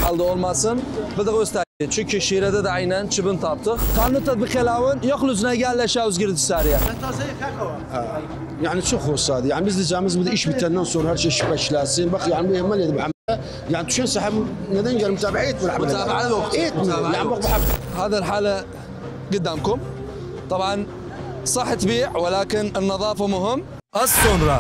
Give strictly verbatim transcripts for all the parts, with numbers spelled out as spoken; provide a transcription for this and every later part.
halde olmasın. Bir de göster. Çünkü şirede de aynen çıbın taptık. Kanun tatbik elavın yokluzuna gelleşavuz girdi sariye. Yani çok hoş sadi. Yani biz diyeceğimiz bu da iş bitenden sonra her şey şüpheşlensin. Bak yani mühemmel edip يعني تشين صاحب نادين قال متابعيت بالعمل متابعة الوقت يعني بحب هذا الحالة قدامكم طبعا صح تبيع ولكن النظافة مهم. Az sonra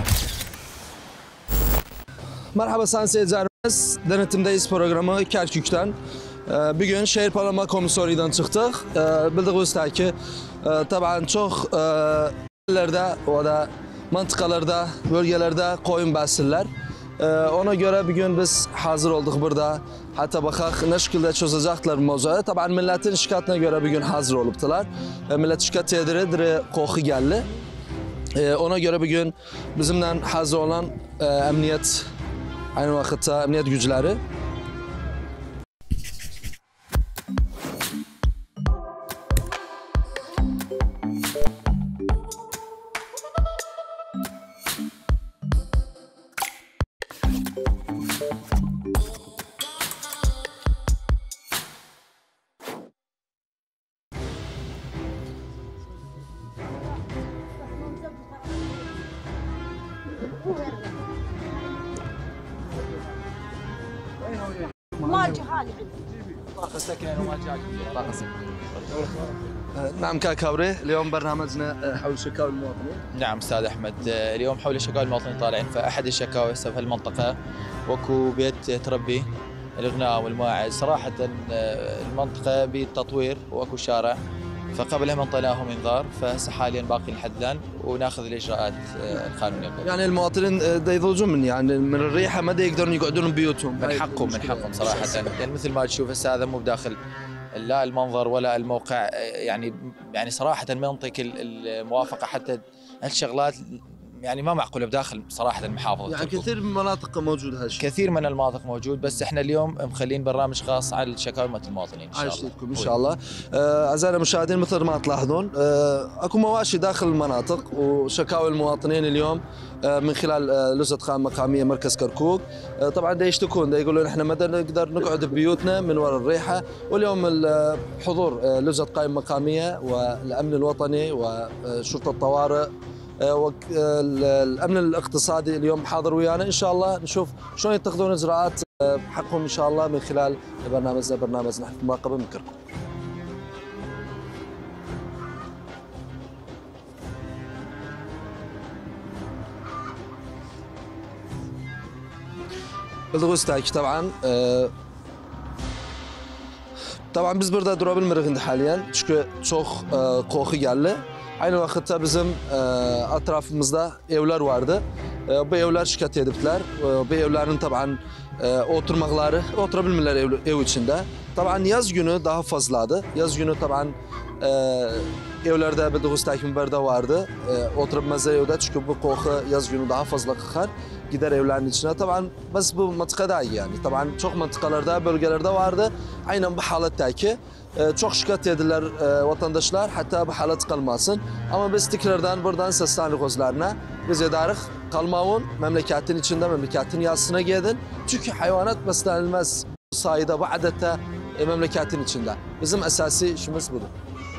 merhaba sayın seyircilerimiz, denetimdeyiz programı Kerkük'ten. Bir gün şehir parlama komiserliğinden çıktık. Bildiğiniz ki tabii çok yerlerde o da mantikalarda, bölgelerde koyun beslerler. Ona göre bir gün biz hazır olduk burada. Hatta bakak ne şekilde çözecekler bu mevzuyu. Tabii milletin şikayetine göre bir gün hazır oluptular. Millet şikayet edire dire koku geldi. Ona göre bir gün bizimle hazır olan emniyet, aynı vakitte emniyet güçleri. نعم كاكاوري اليوم برنامجنا حول شكاوى المواطنين. نعم استاذ احمد، اليوم حول شكاوى المواطنين طالعين، فاحد الشكاوى هسه في المنطقه وكو بيت تربي الاغنام والماعز. صراحه المنطقه بالتطوير واكو شارع، فقبلها منطيناهم انذار، فهسه حاليا باقي لحد الان وناخذ الاجراءات القانونيه. يعني المواطنين دا يضوجون من يعني من الريحه ما دا يقدرون يقعدون ببيوتهم. من حقهم من حقهم صراحه، يعني مثل ما تشوف هسه هذا مو بداخل لا المنظر ولا الموقع، يعني يعني صراحه ما ينطيك الموافقه حتى هالشغلات، يعني ما معقوله بداخل صراحه المحافظه. يعني كثير من المناطق موجود هالشيء. كثير من المناطق موجود، بس احنا اليوم مخلين برنامج خاص على الشكاوى مالت المواطنين ان شاء الله. ان شاء الله. اعزائنا المشاهدين مثل ما تلاحظون اكو مواشي داخل المناطق وشكاوى المواطنين اليوم من خلال لجنة قائمة مقامية مركز كركوك. طبعا دا يشتكون دا يقولون احنا ما نقدر نقعد ببيوتنا من وراء الريحة، واليوم حضور لجنة قائمة مقامية والأمن الوطني وشرطة الطوارئ والامن الاقتصادي اليوم حاضر ويانا. ان شاء الله نشوف شلون يتخذون اجراءات بحقهم ان شاء الله من خلال برنامجنا برنامج نحن في المراقبه من كركوك. بالغوستاك طبعا طبعا biz burada durabilmirik haliyen çünkü çok koku geldi. Aynı vakitte bizim e, etrafımızda evler vardı. E, bu evler şikayet ediptiler. E, bu evlerin taban e, oturmakları, oturabilmeleri ev, ev içinde. Taban yaz günü daha fazladı. Yaz günü taban e, evlerde bildiğiniz takimlerde vardı. E, oturabilmezler evde çünkü bu koku yaz günü daha fazla kıkar. Gider evlerin içine. Taban biz bu mıntıkada yani. Taban çok mıntıkalarda, bölgelerde vardı. Aynen bu haletteki. Çok şikayet ediler e, vatandaşlar, hatta bu halat kalmasın. Ama biz tekrardan buradan seslendik özlerine. Biz edarık kalmavun, memleketin içinde, memleketin yazısına gidin. Çünkü hayvanat beslenilmez sayıda ve adette e, memleketin içinde. Bizim esası işimiz budur.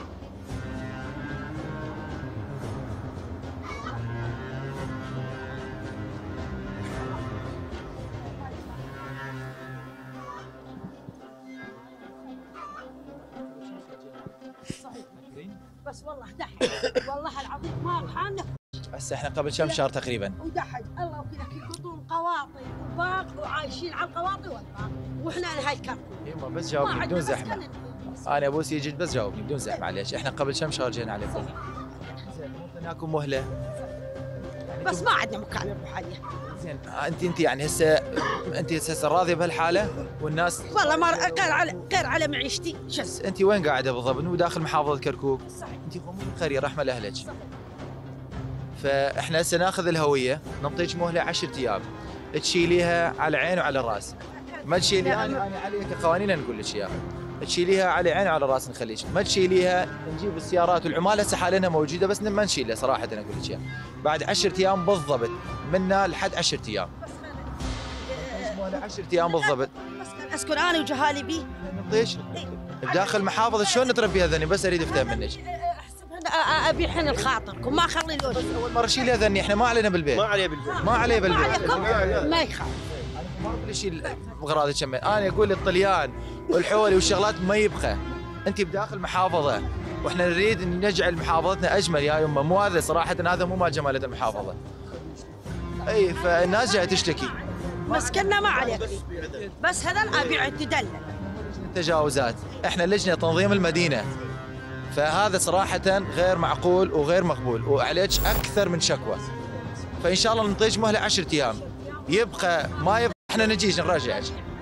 بس والله دحج والله العظيم ما رحنا. هسه احنا قبل كم شهر تقريبا ودحج الله وكذا يقطون قواطي وباق وعايشين على القواطي والباق واحنا هاي كركوك. يما بس جاوبني بدون زحمه. انا ابوس يجي بس جاوبني بدون زحمه معليش. احنا قبل كم شهر جينا عليكم. زين ممكن ناكل مهله. بس ما عندنا مكان نروح عليه. زين انت انت يعني هسه انت هسه راضيه بهالحاله والناس؟ والله ما غير على غير على معيشتي. شس انت وين قاعده بالضبط؟ مو داخل محافظه كركوك؟ صحيح. انت مو من قريه رحمه لاهلك. فاحنا هسه ناخذ الهويه، نعطيك مهله عشرة ايام تشيليها على العين وعلى الراس. ما تشيليها انا انا علي كقوانين نقول لك اياها. تشيليها على عين وعلى راس نخليك، ما تشيليها نجيب السيارات والعمال هسه حالنا موجوده بس ما نشيلها صراحه انا اقول لك اياها. بعد عشرة ايام بالضبط منا لحد عشرة ايام. بس عشرة ايام بالضبط. بس اسكن انا وجهالي بيه. ليش؟ بداخل محافظه شلون نتربي هذني؟ بس اريد افتهم منك. ابي حن لخاطركم ما اخلي له شيء. اول مره شيلي اذني، احنا ما علينا بالبيت. ما عليه بالبيت. ما عليه بالبيت. ما عليكم ما يخاف. ما اقول شيء بغراضي كمل، انا اقول الطليان والحولي والشغلات ما يبقى. انت بداخل محافظه واحنا نريد ان نجعل محافظتنا اجمل يا يمه، مو هذا صراحه، هذا مو مال جماله المحافظه. اي فالناس جايه تشتكي. مسكنا ما عليك بس هذا ابي تدلل. التجاوزات، احنا لجنه تنظيم المدينه، فهذا صراحه غير معقول وغير مقبول وعليك اكثر من شكوى. فان شاء الله نعطيك مهله عشرة ايام، يبقى ما يبقى احنا نجيش نراجعك.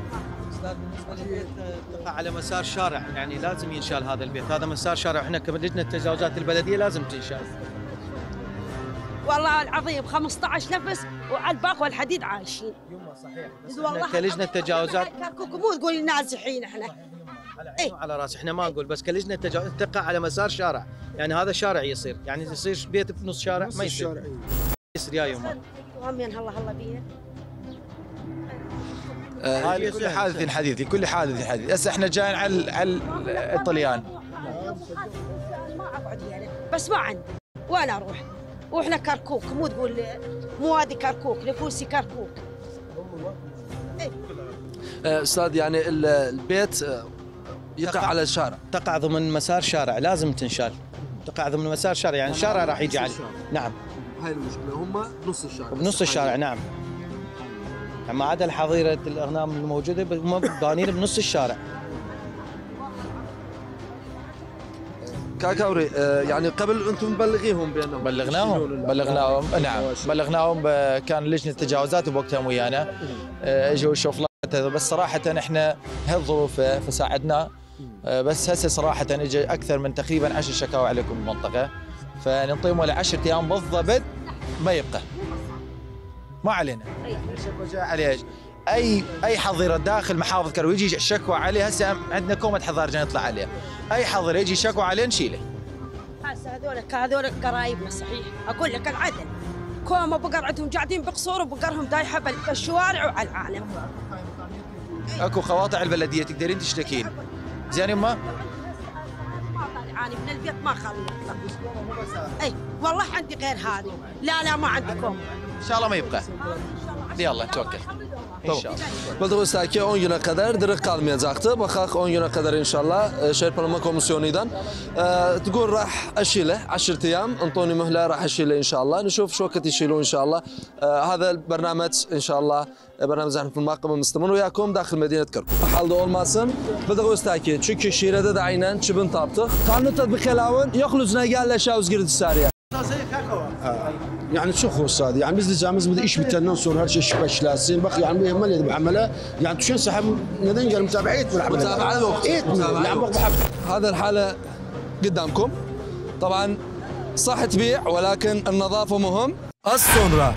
تقع على مسار شارع، يعني لازم ينشال هذا البيت، هذا مسار شارع، احنا كلجنه التجاوزات البلديه لازم تنشال. والله العظيم خمسة عشر نفس وعلى الباق والحديد عايشين. يمه صحيح، بس والله احنا كلجنه تجاوزات مو تقولي نازحين احنا. على عيني وعلى راسي، احنا ما نقول، بس كلجنه تجاوزات تقع على مسار شارع، يعني هذا شارع يصير، يعني يصير بيت بنص شارع ما يصير. يصير يا يمه. وامين الله الله بينا. آه لكل حادث حديث، لكل حادث حديث. هسه احنا جايين على على الطليان. ما اقعد يعني بس ما عندي وين اروح؟ واحنا كركوك، مو تقول مو وادي كركوك، نفوسي كركوك. استاذ يعني البيت يقع على الشارع، تقع ضمن مسار شارع لازم تنشال، تقع ضمن مسار شارع، يعني الشارع راح يجي عليه. نعم هاي المشكله، هم نص الشارع بنص الشارع. نعم ما عدا الحظيره الاغنام الموجوده هم بانين بنص الشارع. كاكاوري يعني قبل انتم مبلغيهم بانهم بلغناهم بلغناهم نعم بلغناهم، كان لجنه التجاوزات بوقتها ويانا، اجوا شوف بس صراحه احنا هالظروف فساعدنا، بس هسه صراحه اجى اكثر من تقريبا عشر شكاوى عليكم بالمنطقه، فننطيهم على عشرة ايام بالضبط ما يبقى. ما علينا الشكوى جاء عليه اي اي حظيره داخل محافظه كرو يجي شكوى عليه. هسه عندنا كومه حظار جاي نطلع عليه، اي حظيره يجي شكوى عليه نشيله. هسه هذول هذول قرايبنا صحيح، اقول لك العدل كومه بقر عندهم قاعدين بقصور وبقرهم دايحه بالشوارع وعلى العالم. اكو قواطع البلديه تقدرين تشتكين زين يما؟ ما طالعاني من البيت ما خليت. اي والله عندي غير هذه. لا لا ما عندكم ان شاء الله ما يبقى. يلا توكل ان شاء الله. Bildiğiniz ki on güne kadar direkt kalmayacaktı. Bakak on güne kadar inşallah şehir parlama komisyonundan تقول راح اشيله عشرة ايام، انطوني مهله راح اشيله ان شاء الله، نشوف شو وقت يشيلوه ان شاء الله. هذا البرنامج ان شاء الله برنامج احنا في المراقبه مستمر وياكم داخل مدينه كركوك. Halde olmasın. Bildiğiniz ki çünkü şirede de aynen çıbın taptık. Kanun tatbik elavın yokluzuna gelle şavuz girdi sariye. يعني تشوفوا استاذ يعني biz diyeceğimiz bu iş bitenden sonra her şey şüpheşlensin. Bak yani bu ihmal edip amele yani tuşen sahip neden قال متابعة etmiyor العمل. متابعة الوقت. etmiyor. يعني bak بحب. هذا الحالة قدامكم. طبعا صح تبيع ولكن النظافة مهم. Az sonra.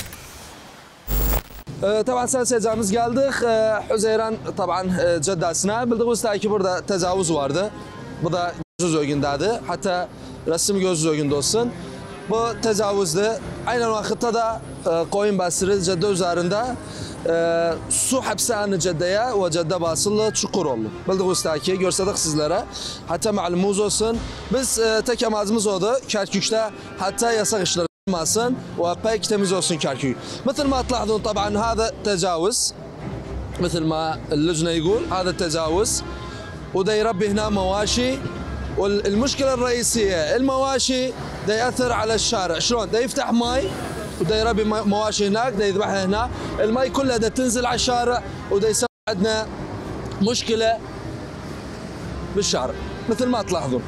طبعا sen seyircimiz geldik. Hüzeyran طبعا ceddesine. Bildiğiniz ki burada tecavüz vardı. Bu da gözsüz ögündedir. Hatta resim gözsüz ögünde olsun. Bu tecavüzde aynen vakitte de koyun basırı cadde üzerinde e, su hapishane caddeye ve cadde basılı çukur oldu. Bildiğiniz ki görsedik sizlere. Hatta malumuz olsun. Biz e, tek amacımız oldu. Kerkük'te hatta yasak işler olmasın ve pek temiz olsun Kerkük. مثل ما تلاحظون طبعا هذا تجاوز مثل ما اللجنة يقول هذا تجاوز وده يربي هنا مواشي. والمشكلة الرئيسية المواشي ده يأثر على الشارع. شلون؟ ده يفتح ماي وده يربي مواشي هناك، ده يذبحها هنا، الماي كلها ده تنزل على الشارع وده يسبب عندنا مشكلة بالشارع مثل ما تلاحظون.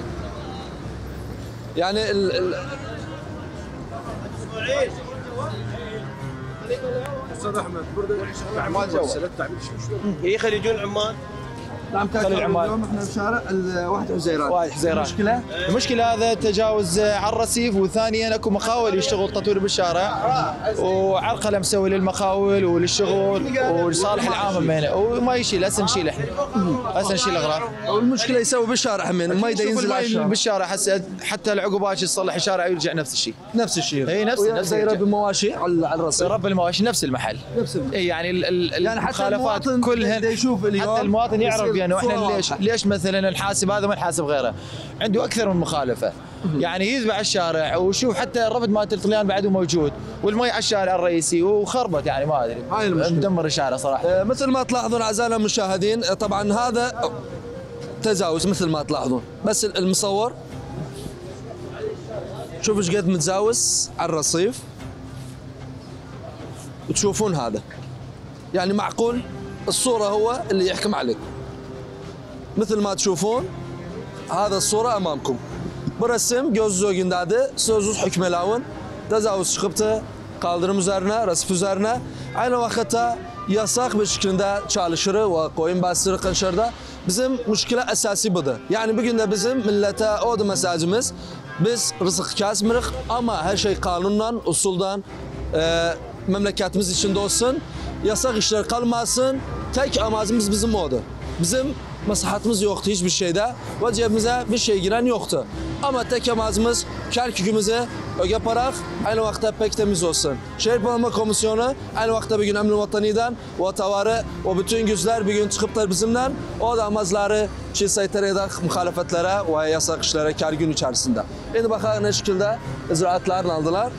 يعني ال ال استاذ احمد برضه عمال جو يخلي يجون عمان نعم خلي العمال. اليوم احنا بشارع واحد حزيران. واحد حزيران. المشكله؟ المشكله هذا تجاوز على الرصيف، وثانيا اكو مخاول يشتغل تطوير بالشارع وعرقله مسوي للمخاول وللشغل ولصالح العامه همينه، وما يشيل هسه نشيل احنا هسه نشيل الاغراض. والمشكله يسوي بالشارع همين ما يقدر ينزل على الشارع. بالشارع هسه حتى العقوبات يصلح الشارع يرجع نفس الشيء. نفس الشيء. اي نفس نفس زي رب المواشي على على الرصيف. رب المواشي نفس المحل. نفس المحل. اي يعني ال- ال- يعني حتى المخالفات المواطن كلهن يشوف اليوم حتى المواطن يعرف يصير يعني احنا صورة ليش واضحة. ليش مثلا نحاسب هذا وما نحاسب غيره. عنده اكثر من مخالفه، يعني يذبح الشارع وشوف حتى الرفد مالت الطليان بعده موجود، والمي على الشارع الرئيسي وخربت يعني ما ادري. هاي المشكلة. مدمر الشارع صراحه. آه، مثل ما تلاحظون اعزائنا المشاهدين، آه، طبعا هذا تجاوز مثل ما تلاحظون، بس المصور شوف ايش قد متجاوز على الرصيف، وتشوفون هذا يعني معقول الصورة هو اللي يحكم عليك. مثل ما تشوفون هذا الصورة امامكم برسم göz üzerinde sözsüz hükmelavın tecavüz çıkıptı kaldırım üzerine, resif üzerine aynı vakitte yasak bir şekilde çalışır ve koyun bastırı kınşırda bizim müşkile esası budur. Yani bugün de bizim millete o da mesajımız biz rızık kesmirik ama her şey kanundan, usuldan e, memleketimiz içinde olsun. Yasak işler kalmasın. Tek amacımız bizim odur. Bizim maslahatımız yoktu hiçbir şeyde ve cebimize bir şey giren yoktu. Ama tek amacımız Kerkük'ümüzü ögeparak aynı vakte pek temiz olsun. Şehir Planlama Komisyonu aynı vakte bir gün Emni Vatani'den o tavarı, o bütün güçler bir gün çıkıplar bizimle. O da amacları şey sayıtır eder muhalefetlere ve yasak işlere Kerkük'ün içerisinde. Şimdi bakalım ne şekilde icraatlarını aldılar.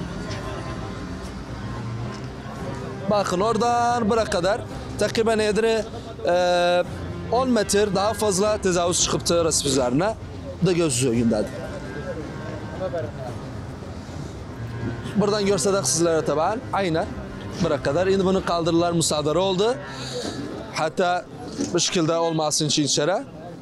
Bakın oradan buraya kadar takriben edri e, on metre daha fazla tecavüz çıkıptı resif üzerine da gözlüyor günde. Buradan görsek sizlere taban aynen buraya kadar. Şimdi bunu kaldırırlar müsaade oldu. Hatta bu şekilde olmasın için içeri.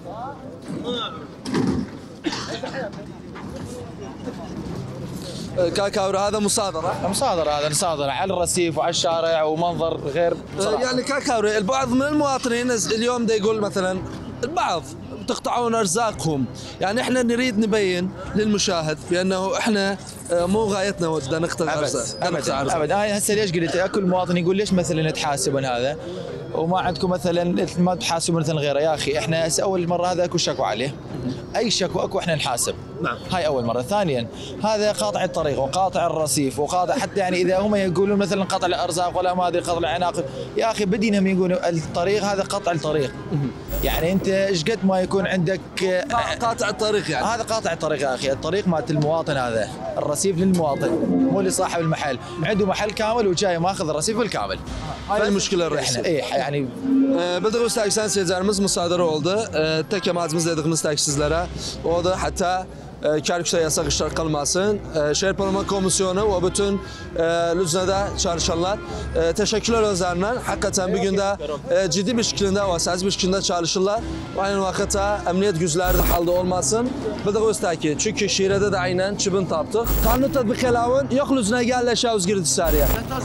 كاكاوري هذا مصادرة مصادرة هذا مصادرة على الرصيف وعلى الشارع ومنظر غير بصراحة. يعني كاكاوري البعض من المواطنين اليوم دا يقول مثلا البعض تقطعون ارزاقهم، يعني احنا نريد نبين للمشاهد بانه احنا مو غايتنا ودنا نقطع ارزاق. ابدا ابدا انا هسه ليش قلت كل مواطن يقول ليش مثلا تحاسبون هذا وما عندكم مثلا ما تحاسبون مثلا غيره. يا اخي احنا هسه اول مره هذا اكو شكوى عليه، اي شكوى اكو احنا نحاسب. نعم. هاي اول مره. ثانيا هذا قاطع الطريق وقاطع الرصيف وقاطع حتى يعني اذا هم يقولون مثلا قطع الارزاق ولا ما ادري قطع العناقب، يا اخي بدينهم يقولوا الطريق هذا قطع الطريق. يعني انت ايش قد ما يكون عندك قاطع الطريق يعني هذا قاطع الطريق يا اخي. الطريق مالت المواطن هذا، الرصيف للمواطن مو لصاحب المحل. عنده محل كامل وجاي ماخذ الرصيف بالكامل. هاي المشكله الرئيسيه. ايه يعني bildiğiniz takipçiler seyircilerimiz müsaade oldu. Ee, tek amacımız dediğimiz takipçilere o da hatta e, Kerkük'te yasak işler kalmasın. E, Şehir Planlama Komisyonu ve bütün e, Lüzne'de çalışanlar e, teşekkürler özlerinden. Hakikaten bir günde e, ciddi bir şekilde ve saz bir şekilde çalışırlar. Aynı vakitte emniyet güçleri de halde olmasın. Bildiğiniz ki çünkü şehirde de aynen çıbın taptık. Kanun tatbik elavın yok Lüzne'ye gel aşağı özgürlük sariye.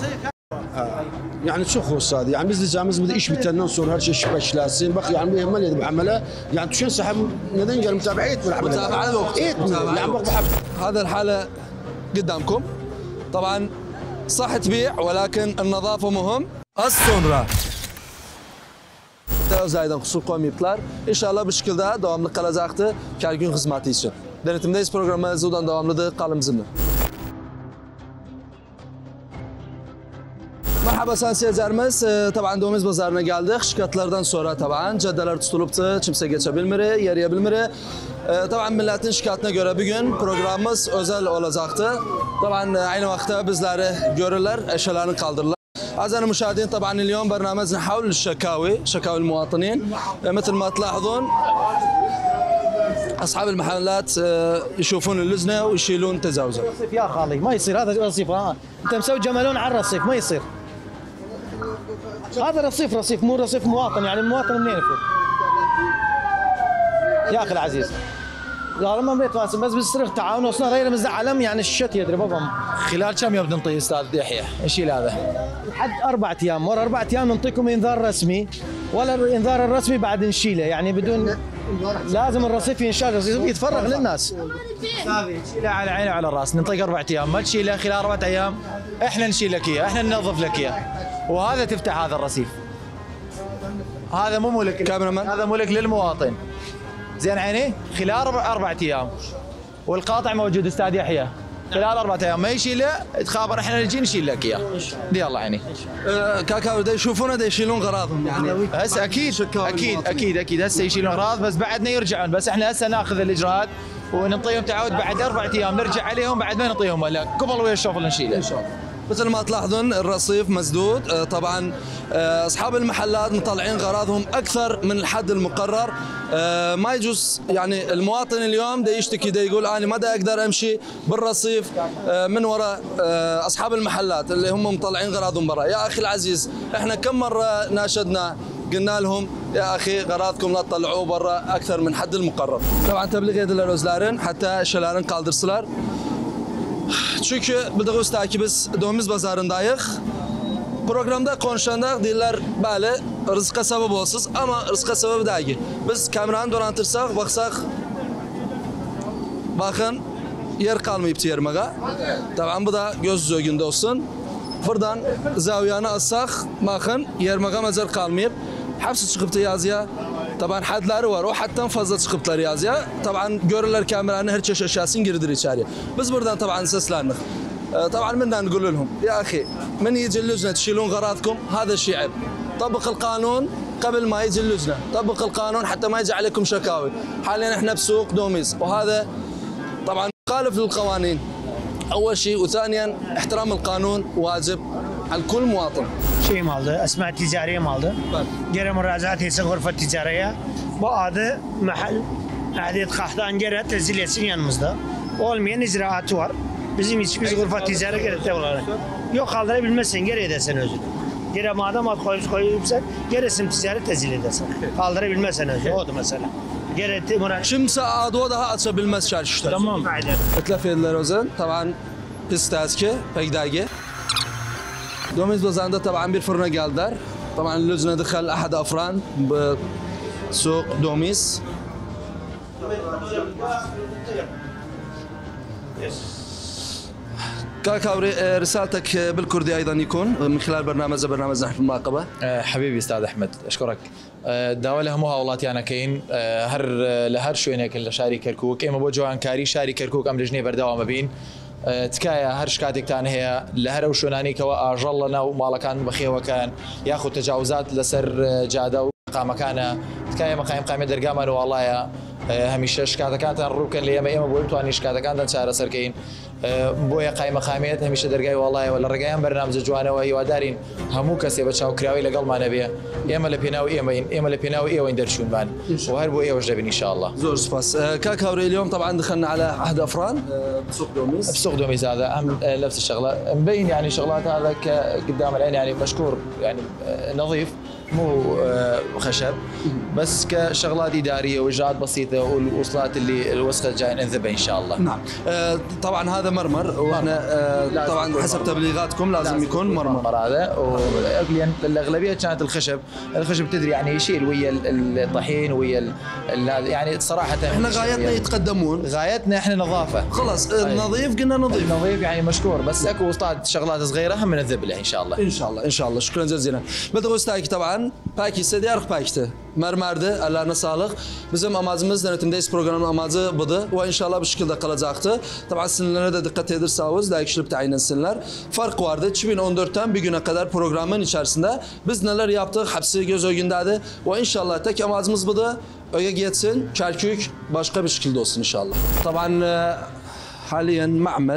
Yani çok hoş sadı. Yani biz diyeceğimiz bu iş bitenden sonra her şey şüphelesin. Bak yani bu ihmal edip hamle. Yani düşen sahip neden gel متابعة etmiyor. متابعة الوقت. etmiyor. Yani bak بحب. هذا الحالة قدامكم. طبعا صح تبيع ولكن النظافة مهم. Az sonra Özellikle kusur koymayıplar. İnşallah bu şekilde devamlı kalacaktı Kerkük'ün hizmeti için. Denetimdeyiz programımız oradan devamlıdır. Kalın bizimle. Merhaba sayın seyircilerimiz. Taban Doğumuz Bazarı'na geldik. Şikayetlerden sonra taban caddeler tutuluptu. Kimse geçebilmir, yürüyebilmir. Taban milletin şikayetine göre bugün programımız özel olacaktı. Taban aynı vakte bizleri görürler, eşyalarını kaldırırlar. أعزائنا المشاهدين طبعا اليوم برنامجنا حول الشكاوي شكاوي المواطنين مثل ما تلاحظون اصحاب المحلات يشوفون اللجنه ويشيلون تجاوزات. رصيف يا خالي ما يصير هذا رصيف. ها انت مسوي جمالون على الرصيف ما يصير. هذا رصيف رصيف مو رصيف مواطن. يعني المواطن منين يفوت؟ يا اخي العزيز لا ما مريت واسم بس بيصير تعاون وصلنا غير مزعلم يعني الشت يدري بابا. خلال كم يوم ننطي استاذ يحيى نشيل هذا؟ لحد اربع ايام. ورا اربع ايام نعطيكم انذار رسمي ولا الانذار الرسمي بعد نشيله، يعني بدون لازم الرصيف ينشال، الرصيف يتفرغ للناس. تشيله على عيني وعلى الراس، ننطق اربع ايام، ما تشيله خلال اربع ايام احنا نشيل لك اياه، احنا ننظف لك اياه، وهذا تفتح هذا الرصيف. هذا مو ملك كاميرامان، هذا ملك للمواطن. زين عيني؟ خلال اربع ايام، والقاطع موجود استاذ يحيى، خلال اربع ايام ما يشيله تخابر احنا نجي نشيل لك اياه. يلا عيني. آه كاكاو دا يشوفونا دا يشيلون غراضهم يعني. هسه اكيد اكيد اكيد اكيد هسه يشيلون اغراض، بس بعدنا يرجعون، بس احنا هسه ناخذ الاجراءات ونعطيهم تعود بعد اربع ايام نرجع عليهم بعد ما نعطيهم، لا قبل ويا الشغل نشيله. ان شاء الله. مثل ما تلاحظون الرصيف مسدود، آه طبعا آه اصحاب المحلات مطلعين غراضهم اكثر من الحد المقرر. آه ما يجوز يعني المواطن اليوم دا يشتكي دا يقول انا ما دا اقدر امشي بالرصيف آه من وراء آه اصحاب المحلات اللي هم مطلعين غراضهم برا. يا اخي العزيز احنا كم مره ناشدنا قلنا لهم يا اخي غراضكم لا تطلعوه برا اكثر من حد المقرر. طبعا تبليغ ediler özlerin hatta şelerin kaldırsılar. Çünkü bildiğiniz ki biz Domiz Bazarındayıq. Programda konuşanda deyirlər, bəli, rızqa səbəb olsunuz, amma rızqa səbəb deyil. Biz kameranı dolantırsaq, baxsaq, baxın, yer qalmayıbdı yerməyə. Tabii bu da göz zövgündə olsun. Buradan zaviyanı alsaq, baxın, yerməyə məzər qalmayıb. Hepsi çıkıbdı yazıya. Tabii hadları var, o hadden fazla çıkıplar yazıya. Tabii görürler kameranın her çeşit eşyasını girdir içeriye. Biz buradan tabii seslendik. طبعا منا نقول لهم يا اخي من يجي اللجنه تشيلون غراضكم هذا شيء عيب. طبق القانون قبل ما يجي اللجنه، طبق القانون حتى ما يجي عليكم شكاوي. حاليا احنا بسوق دوميز وهذا طبعا مخالف للقوانين. اول شيء، وثانيا احترام القانون واجب على كل مواطن. Şey mi aldı? Esma ticariye mi aldı? Gene müracaat etsin gurfa ticariye. Bu adı mahal adet kahtan gene tezil etsin yanımızda. Olmayan icraatı var. Bizim hiçbir gurfa ticari gerek olarak. Yok kaldırabilmezsen geri edersen özür. Gene madem at koyup koyuyorsan geresin ticari tezil edersen. Kaldırabilmezsen özür. O da mesela. Gereti müracaat. Kimse adı daha açabilmez çarşıda. Tamam. اتلف ediler o zaman. طبعا pistazki pekdagi. دوميز بازارında طبعا bir fırına geldiler. طبعا اللجنة دخل أحد أفران بسوق دوميز. كاكاوري رسالتك بالكردي أيضا يكون من خلال برنامج برنامج نحن في المراقبة. حبيبي استاذ احمد اشكرك. داوله هموها وڵاتیانە كاين هەر لە هەر شوێنێک لە شاری کەرکووک ئێمە بۆ جوانکاری شاری کەرکووک ئەم لژنەی بەردەوامە بین. تکایە هەر شکاتێکتان هەیە لە هەرە و شوێنانێکەوە ئاژەڵ لە ناو ماڵەکان بەخێوەکان یاخود تەجاوزات لەسەر جادە و مقامەکانە، تکایە مەقایم قامێ دەرگامان وڵایە هەمیشە شکاتەکانتان ڕووکەن لە ئێمە ئێمە بۆ بتوانین شکاتەکانتان چارەسەرکەین. بۆیە قایمە خامێت هەمیشە دەرگای وڵایەوە لە ڕێگەیان بەرنامجە جوانەوە هیوادارین هەموو کەسێ بە چاوکراوی لەگەڵمانە بێ. ئێمە لە پێناو ئێمەین، ئێمە لە پێناو ئێوەین دەرچوونمان و هەر بۆ ئێوەش دەبین ان شاء الله. زور سپاس. كاكاوري اليوم طبعا دخلنا على أحد أفران بسوق دوميز. بسوق دوميز هذا أهم نفس الشغلة مبين يعني شغلات هذا قدام العين يعني مشكور يعني نظيف مو خشب بس كشغلات إدارية وإجراءات بسيطة والوصلات اللي الوسخة جاي ننذبها إن شاء الله. نعم. آه طبعا هذا مرمر واحنا آه طبعا حسب تبليغاتكم لازم, لازم يكون مرمر. مرمر هذا والأغلبية كانت الخشب، الخشب تدري يعني يشيل ويا الطحين ويا يعني صراحة احنا غايتنا يعني يتقدمون، غايتنا احنا نظافة خلاص. نظيف قلنا نظيف نظيف يعني مشكور بس اكو وسطات شغلات صغيرة هم نذب له إن شاء الله. إن شاء الله إن شاء الله. شكرا جزيلا. بدو استاكي طبعا Pakis'te diyarıq Pakis'te. Mermerdi, Allah'ına sağlık. Bizim amacımız denetimdeyiz programın amacı budur. Ve inşallah bu şekilde kalacaktı. Tabii sinirlere de dikkat ederseniz daha kişilik tayin etsinler. Fark vardı. iki bin on dörtten bir güne kadar programın içerisinde biz neler yaptık hepsi göz önündedir. Ve inşallah tek amacımız budur. Öge geçsin, Kerkük başka bir şekilde olsun inşallah. Tabii حاليا معمل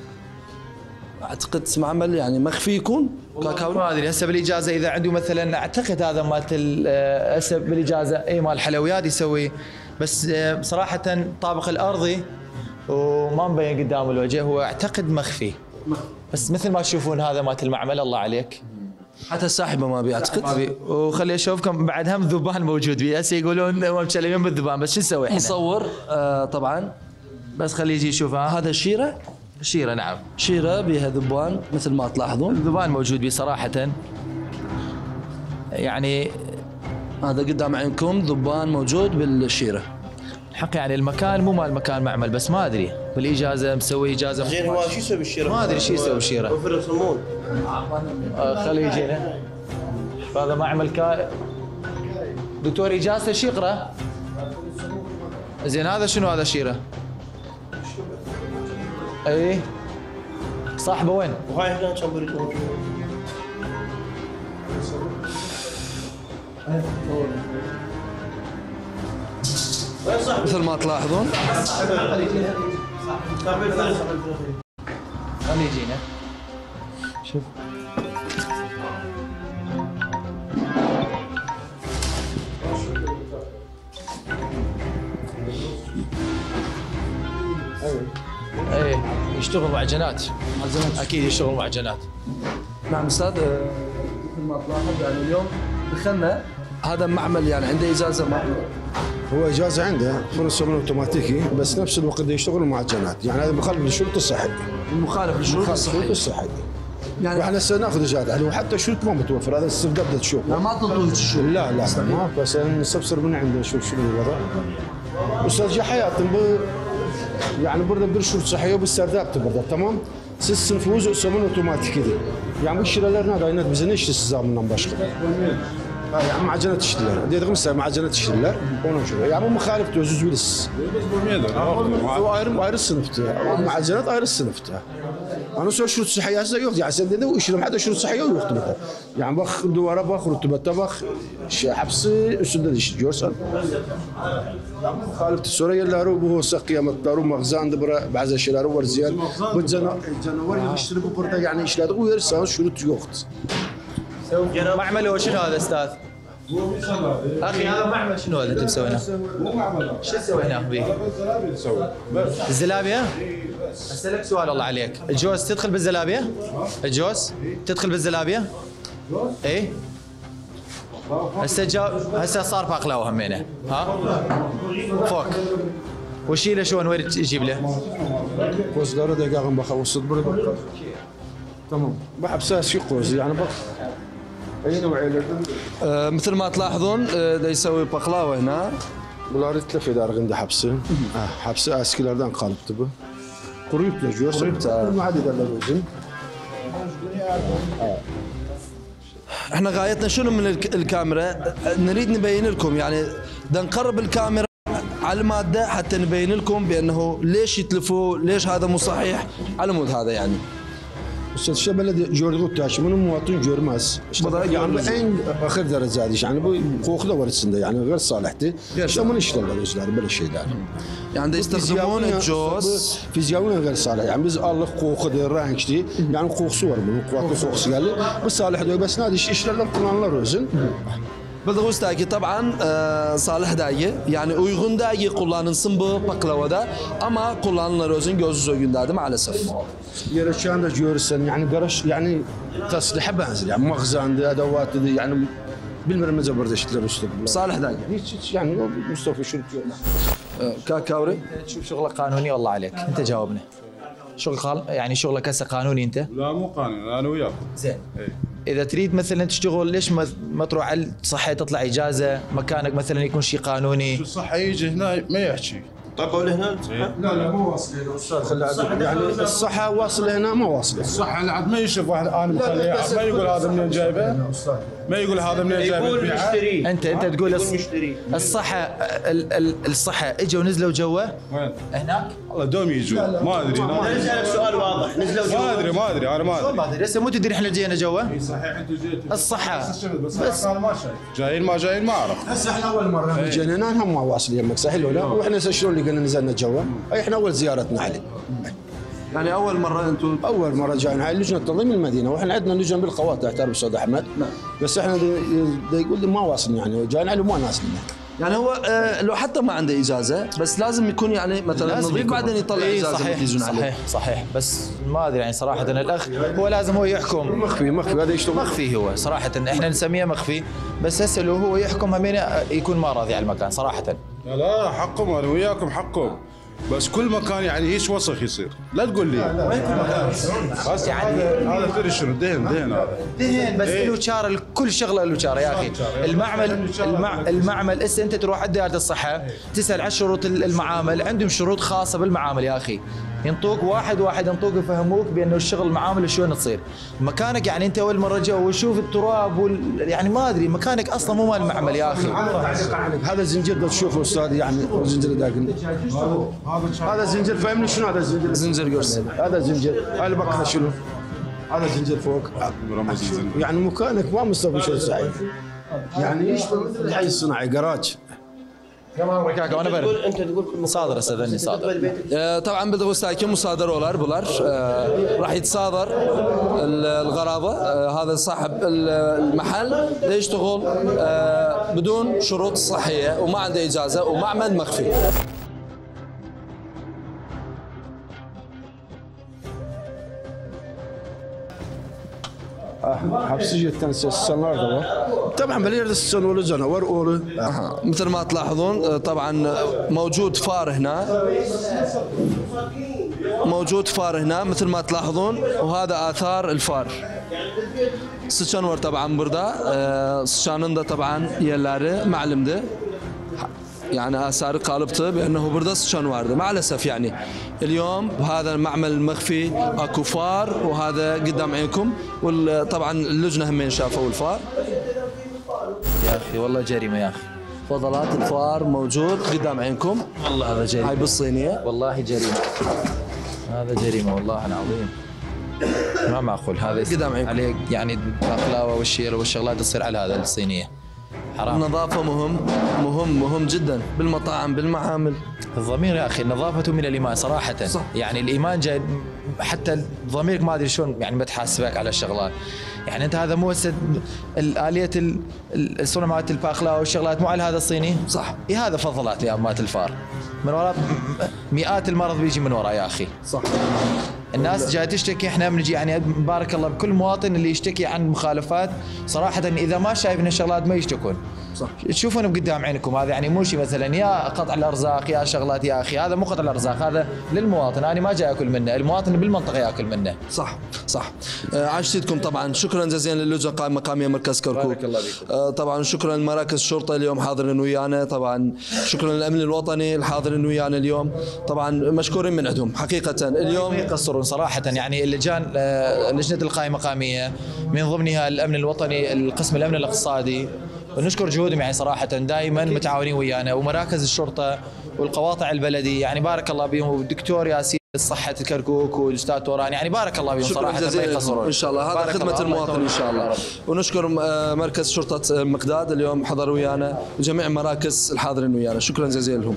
اعتقد معمل يعني مخفي يكون كاكاو ما ادري هسه بالاجازه اذا عنده مثلا اعتقد هذا مالت هسه بالاجازه اي مال حلويات يسوي بس بصراحه طابق الارضي وما مبين قدام الوجه هو اعتقد مخفي بس مثل ما تشوفون هذا مالت المعمل الله عليك حتى الساحبه ما بيعتقد ما بي وخلي اشوفكم بعد هم ذبان موجود بي هسه يقولون متكلمين بالذبان بس شو نسوي احنا نصور آه طبعا بس خليه يجي يشوفها. هذا شيره شيرة نعم شيرة بها ذبان مثل ما تلاحظون الذبان موجود بي صراحة يعني هذا قدام عينكم ذبان موجود بالشيره. الحق يعني المكان مو مال مكان معمل، بس ما ادري بالاجازه مسوي اجازه. زين هو شو يسوي بالشيره؟ ما ادري شو يسوي بالشيره. وفر يصمون. آه خليه يجينا. هذا معمل كا دكتور اجازته شو يقرا؟ زين هذا شنو هذا شيره؟ اي صاحبه وين؟ وهاي هنا كم بريد موجود. مثل ما تلاحظون خليه يجينا. شوف ايه يشتغل معجنات. اكيد يشتغل معجنات. نعم استاذ، آه، مثل ما تلاحظ يعني اليوم دخلنا هذا معمل يعني عنده اجازه معمل. هو اجازه عنده فرن سمن اوتوماتيكي، بس نفس الوقت يشتغل معجنات، يعني هذا مخالف للشروط الصحيه. المخالف للشروط الصحيه. الصحيه. يعني واحنا هسه ناخذ اجازه، يعني وحتى الشروط ما متوفر، هذا استبداد بدأت تشوف. يعني ما تطلبوا الشروط. لا لا ما بس نستفسر من عنده نشوف شنو الوضع. استاذ جا حياتي ب... يعني برضه بالشروط الصحيه وبالسرداب برضه تمام. سيس نفوز وسمن اوتوماتيكي دي. يعني مش لنا داينات بزنيش السزام من باشخ. يعني معجنات الشلر، دي غمسه معجنات الشلر ونشوف يعني مخالف توزوز ويلس. هو اير اير السنفته، معجنات اير السنفته. انا سو شروط صحيه هسه ياخذ يعني سدده وش لهم حتى شروط صحيه وياخذ مثلا. يعني بخ دواره بخ رتبه طبخ حبس سدد جورسن. مخالفه السوريه اللي رو هو سقيا مقدارو مخزان دبره بعز الشلار ورزيان بتجنا الجنوار يشتري برده يعني ايش لا ويرسل شروط ياخذ. معمل هو شنو هذا استاذ؟ اخي هذا معمل شنو هذا انت مسوينه؟ شو تسوي هناك بيه؟ الزلابيه؟ اسالك سؤال الله عليك، الجوز تدخل بالزلابيه؟ الجوز تدخل بالزلابيه؟ اي؟ هسه جاوب هسه صار باقلاوه همينه ها؟ فوق وشيله شلون وين تجيب له؟ قوس داره دقيقه بخلص برده تمام بحبسها شي قوس يعني بق اي نوعيه آه مثل ما تلاحظون آه دا يسوي بقلاوه هنا. بلاري تلفي دار عند حبسه اه حبسه اسكيلردان قالب تبه قريب لجوس قريب ما عاد يدل الوزن. احنا غايتنا شنو من الك- الكاميرا؟ نريد نبين لكم يعني بدنا نقرب الكاميرا على الماده حتى نبين لكم بانه ليش يتلفوا، ليش هذا مو صحيح على مود هذا يعني. استاذ الشاب الذي جور غوتاش من مواطن جور ماس يعني بأين اخر درجه هذه يعني بخوخ دور السنده يعني غير صالحتي شو من يشتغل الوزن بلا شيء يعني يعني يستخدمون الجوز فيزياويا غير صالح يعني بز الله خوخ دير رانكتي يعني خوخ صور من خوخ خوخ قال بس صالح بس نادي يشتغل لهم الوزن. بالغوستاكي طبعا e, Salih dayı yani uygun dayı kullanılsın bu baklavada ama kullanılan özün gözsüz o günlerdi maalesef. يرشان ده جورسن يعني قرش يعني تصليح بنزل يعني مخزن ده ادوات دي يعني بالمرمى زبردش تلبس Salih dayı. هيك يعني مستوفي شو كاكاوري تشوف شغلك قانوني والله عليك، انت جاوبنا. شغل خال يعني شغلك هسه قانوني انت؟ لا مو قانون انا وياكم. زين. اي اذا تريد مثلا تشتغل ليش ما ما تروح على الصحه تطلع اجازه مكانك مثلا يكون شيء قانوني؟ شو الصحه يجي هنا ما يحكي. طبعوا لهنا لا لا مو واصل هنا استاذ يعني الصحه واصل هنا ما واصل الصحه العاد ما يشوف واحد انا مخليه ما يقول هذا منين جايبه ما يقول هذا منين جايبه يقول البيعة. مشتري انت انت تقول الص- مشتري الصحه ال- ال- الصحه اجوا نزلوا جوا وين؟ هناك؟ والله دوم يجوا ما ادري انا نسالك سؤال واضح نزلوا ما جوا ادري ما ادري انا ما ادري. ما ادري هسه مو تدري احنا جينا جوا؟ صحيح انتم جيتوا الصحه بس, بس انا ما شايف جايين ما جايين ما اعرف. هسه احنا اول مره جينا هنا هم ما واصل يمك صحيح ولا واحنا شلون اللي قلنا نزلنا جوا احنا اول زيارتنا عليه يعني اول مره انتم اول مره جاينا هاي لجنه تنظيم المدينه واحنا عندنا لجنه بالقوات تعترف استاذ احمد بس احنا دي دي يقول لي ما واصل يعني جاينا عليه ما ناسنا يعني هو آه لو حتى ما عنده اجازه بس لازم يكون يعني مثلا نظيف بعدين يطلع إيه اجازه صحيح يجون عليه. صحيح صحيح بس ما ادري يعني صراحه الاخ هو لازم هو يحكم. مخفي مخفي هذا يشتغل مخفي هو صراحه احنا نسميه مخفي بس هسه لو هو يحكم همين يكون ما راضي على المكان صراحه. لا لا حقهم انا وياكم حقهم. بس كل مكان يعني هيش وسخ يصير، لا تقول لي هسه يعني هذا تدري شنو دهن دهن هذا دهن بس إيه. له شاره كل شغله له شاره يا اخي. المعمل المع... المعمل هسه انت تروح عند دائره الصحه تسال عن شروط المعامل، عندهم شروط خاصه بالمعامل يا اخي، ينطوك واحد واحد ينطوك يفهموك بانه الشغل المعامل شلون تصير. مكانك يعني انت اول مره جو وشوف التراب وال... يعني ما ادري مكانك اصلا مو مال المعمل يا اخي. هذا الزنجير ده تشوفه استاذ يعني الزنجير داقن هذا زنجير فهمني شنو هذا الزنجير؟ زنجر قرص. هذا زنجير هاي البقره شنو؟ هذا زنجير فوق يعني مكانك ما مستوي شيء صحيح يعني يشبه مثل الحي الصناعي جراج. وانا برد انت تقول كل صادر استاذني صادر. Ee, طبعا بدغ ساكن مصادرولار بولار ee, راح يتصادر الغرابه ee, هذا صاحب المحل يشتغل ee, بدون شروط صحيه وما عنده اجازه ومعمل مخفي. حبسية تنسى السنار طبعا بليرد السن ولا جنور ولا مثل ما تلاحظون طبعا موجود فار هنا، موجود فار هنا مثل ما تلاحظون، وهذا آثار الفار. سشانور طبعا بردا سشانندا طبعا يلاري معلمده يعني آثار قالبته بأنه بردا سشان وارده. مع الأسف يعني اليوم بهذا المعمل المخفي اكو فار، وهذا قدام عينكم، وطبعا اللجنة همين شافوا الفار. يا اخي والله جريمه يا اخي. فضلات الفار موجود قدام عينكم، والله هذا جريمه. هاي بالصينية والله جريمه. هذا جريمه والله العظيم. ما معقول هذا قدام عينكم عليه يعني البقلاوه والشيره والشغلات تصير على هذا الصينيه. حرام. النظافة مهم مهم مهم جدا بالمطاعم بالمعامل. الضمير يا اخي النظافه من الايمان صراحه. صح. يعني الايمان جاي حتى ضميرك ما ادري شلون يعني بتحاسبك على الشغلات. يعني انت هذا مو هسه الاليه الصنع مالت البقلاوه والشغلات مو على هذا الصيني. صح. إيه هذا فضلات يا مالت الفار من وراء مئات المرض بيجي من وراء يا اخي. صح. الناس جاي تشتكي، احنا بنجي يعني بارك الله بكل مواطن اللي يشتكي عن مخالفات صراحه اذا ما شايفين الشغلات ما يشتكون. صح. تشوفون قدام عينكم هذا يعني مو شيء مثلا يا قطع الارزاق يا شغلات يا اخي، هذا مو قطع الارزاق، هذا للمواطن، انا ما جاي اكل منه، المواطن بالمنطقه ياكل منه. صح صح. آه عاشتكم طبعا. شكرا جزيلا للجنه القائمه المقاميه مركز كركوك. بارك الله فيكم. آه طبعا شكرا لمراكز الشرطه اليوم حاضرين ويانا، طبعا شكرا للامن الوطني الحاضرين ويانا اليوم، طبعا مشكورين من عندهم حقيقه اليوم. ما يقصرون صراحه يعني اللجان آه لجنه القائمه المقاميه من ضمنها الامن الوطني القسم الامن الاقتصادي، ونشكر جهودهم يعني صراحة دائما متعاونين ويانا، ومراكز الشرطة والقواطع البلدي يعني بارك الله بهم، والدكتور ياسين صحة كركوك والاستاذ توران يعني بارك الله بهم صراحة ما يقصرون ان شاء الله. هذا خدمة المواطن ان شاء الله. ونشكر مركز شرطة مقداد اليوم حضر ويانا، وجميع مراكز الحاضرين ويانا، شكرا جزيلا لهم.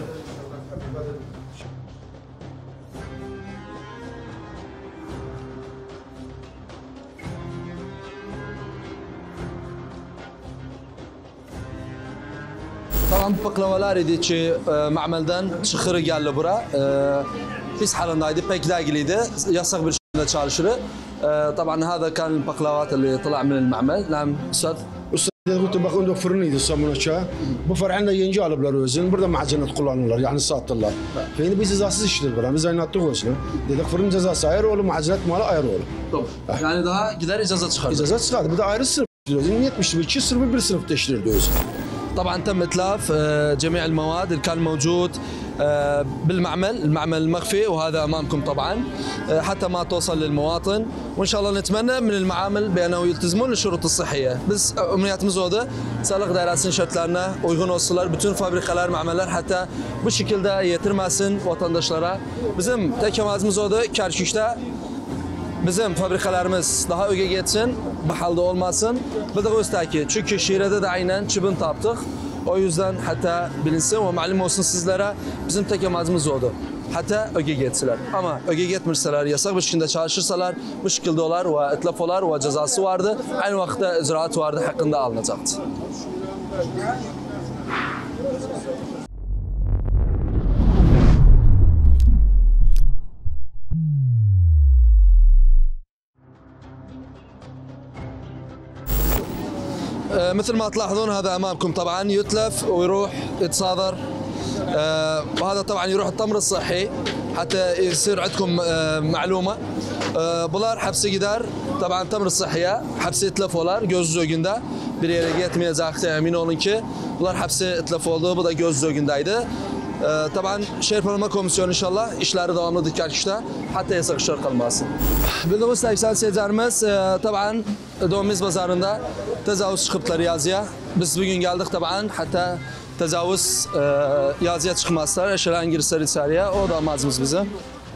طبعا بقلاوالاري ديتشي معملدن شخرı geldi bura. Biz halindaydı pek değildi. Yasak bir şekilde çalışırı. طبعا هذا كان البقلاوات اللي طلع من المعمل. نعم استاذ. استاذ قلت باخذ له فرنيد يسمونه شا بفرع عندنا ينجال بلاروزن برضه مع جنة قلان يعني صات الله فين بيجي اساس يشتغل برا ميزانات تغوشنا ديك فرن جزاء ساير ولا معجنات مال ايرول. يعني daha gider icazat çıkardı. اجازات çıkardı. Bir de ayrı sınıf diyoruz. yetmiş bir iki sınıf bir sınıf teşhir diyoruz. طبعا تم اتلاف جميع المواد اللي كان موجود بالمعمل، المعمل المخفي، وهذا امامكم طبعا حتى ما توصل للمواطن، وان شاء الله نتمنى من المعامل بانه يلتزمون الشروط الصحيه. Biz umniyatımız oldu. Sağlık Dairesi'nin şartlarına uygun olsunlar. Bütün fabrikalar, mameller hatta bu şekilde yetirmesin vatandaşlara. Bizim tek amacımız oldu. Kerkük'te bizim fabrikalarımız daha öge geçsin, bu halde olmasın. Bir de gösterki. Çünkü şirede de aynen çıbın taptık. O yüzden hatta bilinsin ve malum olsun sizlere bizim tek amacımız oldu. Hatta öge geçsiler. Ama öge geçmirseler, yasak bir şekilde çalışırsalar bu şekilde olar ve etlaf olar ve cezası vardı. Aynı vakitte icraat vardı, hakkında alınacaktı. مثل ما تلاحظون هذا امامكم طبعا يتلف ويروح يتصادر آه وهذا طبعا يروح التمر الصحي حتى يصير عندكم آه معلومه. آه بولار حبسي gider طبعا تمر الصحيه حبسي اتلف olar göz zögünde bir yere gitmeyecekti emin olun ki bunlar hepsi etlaf oldu bu da göz zögündeydi. Ee, taban şehir planlama komisyonu inşallah işleri devamlı dikkat işte hatta yasakışlar kalmasın. Bildiğimiz sayısal seyircilerimiz e, taban Doğumiz Pazarı'nda tezavüz çıkıpları yazıya. Biz bugün geldik taban hatta tezavüz e, yazıya çıkmazlar. Eşelen girişler içeriye o da mazımız bizim.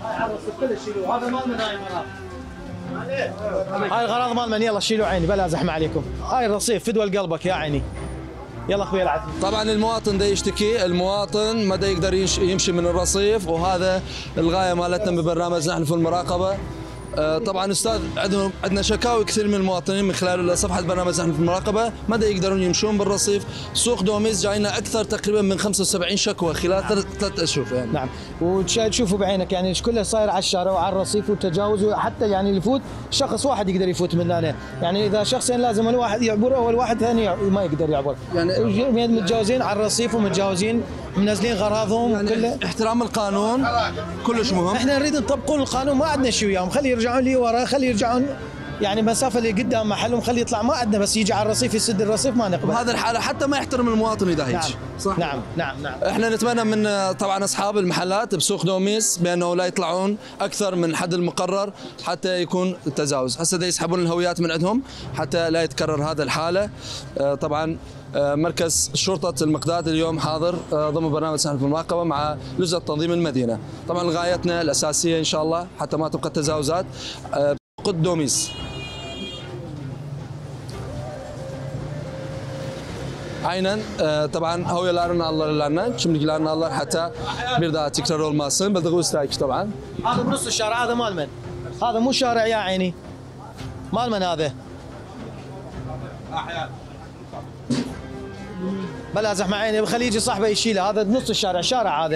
هاي الغراض مال من يلا شيلوا عيني بلا زحمه عليكم. هاي الرصيف فدوى لقلبك يا عيني. يلا اخوي العزيز. طبعا المواطن ده يشتكي المواطن ما ده يقدر يمشي من الرصيف وهذا الغايه مالتنا ببرنامج نحن في المراقبه. طبعا استاذ عندنا عندنا شكاوي كثير من المواطنين من خلال صفحه برنامج نحن في المراقبه ما دا يقدرون يمشون بالرصيف. سوق دوميز جاينا اكثر تقريبا من خمسة وسبعين شكوى خلال ثلاث اشهر يعني. نعم وتشوفوا بعينك يعني كله صاير على الشارع وعلى الرصيف وتجاوز حتى يعني يفوت شخص واحد يقدر يفوت من هنا يعني اذا شخصين لازم الواحد يعبر اول واحد ثاني ما يقدر يعبر يعني متجاوزين على الرصيف ومتجاوزين منزلين غراضهم يعني كله احترام القانون كلش مهم. احنا نريد نطبقون القانون ما عندنا شيء وياهم خلي يرجعون لي ورا خلي يرجعون يعني مسافه اللي قدام محلهم خلي يطلع ما عندنا بس يجي على الرصيف يسد الرصيف ما نقبل. بهذه الحاله حتى ما يحترم المواطن اذا هيك. نعم. صح؟ نعم نعم نعم. احنا نتمنى من طبعا اصحاب المحلات بسوق دوميس بانه لا يطلعون اكثر من حد المقرر حتى يكون التجاوز. هسه دا يسحبون الهويات من عندهم حتى لا يتكرر هذا الحاله. طبعا مركز شرطة المقداد اليوم حاضر ضمن برنامج نحن في المراقبة مع لجنة تنظيم المدينة. طبعا غايتنا الأساسية إن شاء الله حتى ما تبقى التجاوزات قد دوميس. Aynen e, taban havalarını Allah'larına kimliklerini Allah hatta bir daha tekrar olmasın. Bildiğiniz istaki taban. هذا بنص الشارع هذا مال من؟ هذا مو شارع يا عيني. مال من هذا؟ بلا زحمة عيني بخليه يجي صاحبه يشيله هذا بنص الشارع شارع هذا.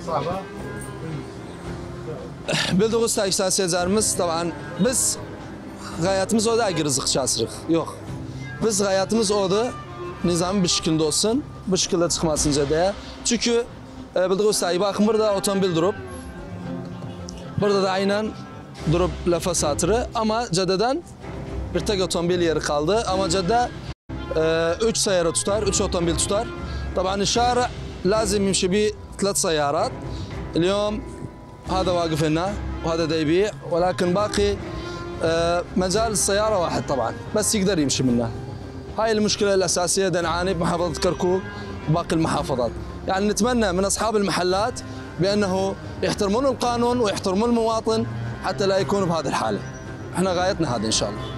Bildiğiniz istaki seyircilerimiz taban biz gayetimiz o da rızık çalışırıq. Yok. Biz gayetimiz odu. Nizam bir şekilde olsun, bu şekilde çıkmasın caddeye. Çünkü e, bildiğiniz gibi bakın burada otomobil durup, burada da aynen durup lafa satırı ama caddeden bir tek otomobil yeri kaldı ama cadde e, üç sayara tutar, üç otomobil tutar. طبعا الشارع لازم يمشي به ثلاث سيارات. اليوم هذا واقف هنا وهذا دا يبيع ولكن باقي e, مجال السيارة واحد طبعا بس يقدر يمشي منه. هاي المشكلة الأساسية دا نعاني بمحافظة كركوك وباقي المحافظات. يعني نتمنى من أصحاب المحلات بأنه يحترمون القانون ويحترمون المواطن حتى لا يكونوا بهذه الحالة. احنا غايتنا هذا إن شاء الله.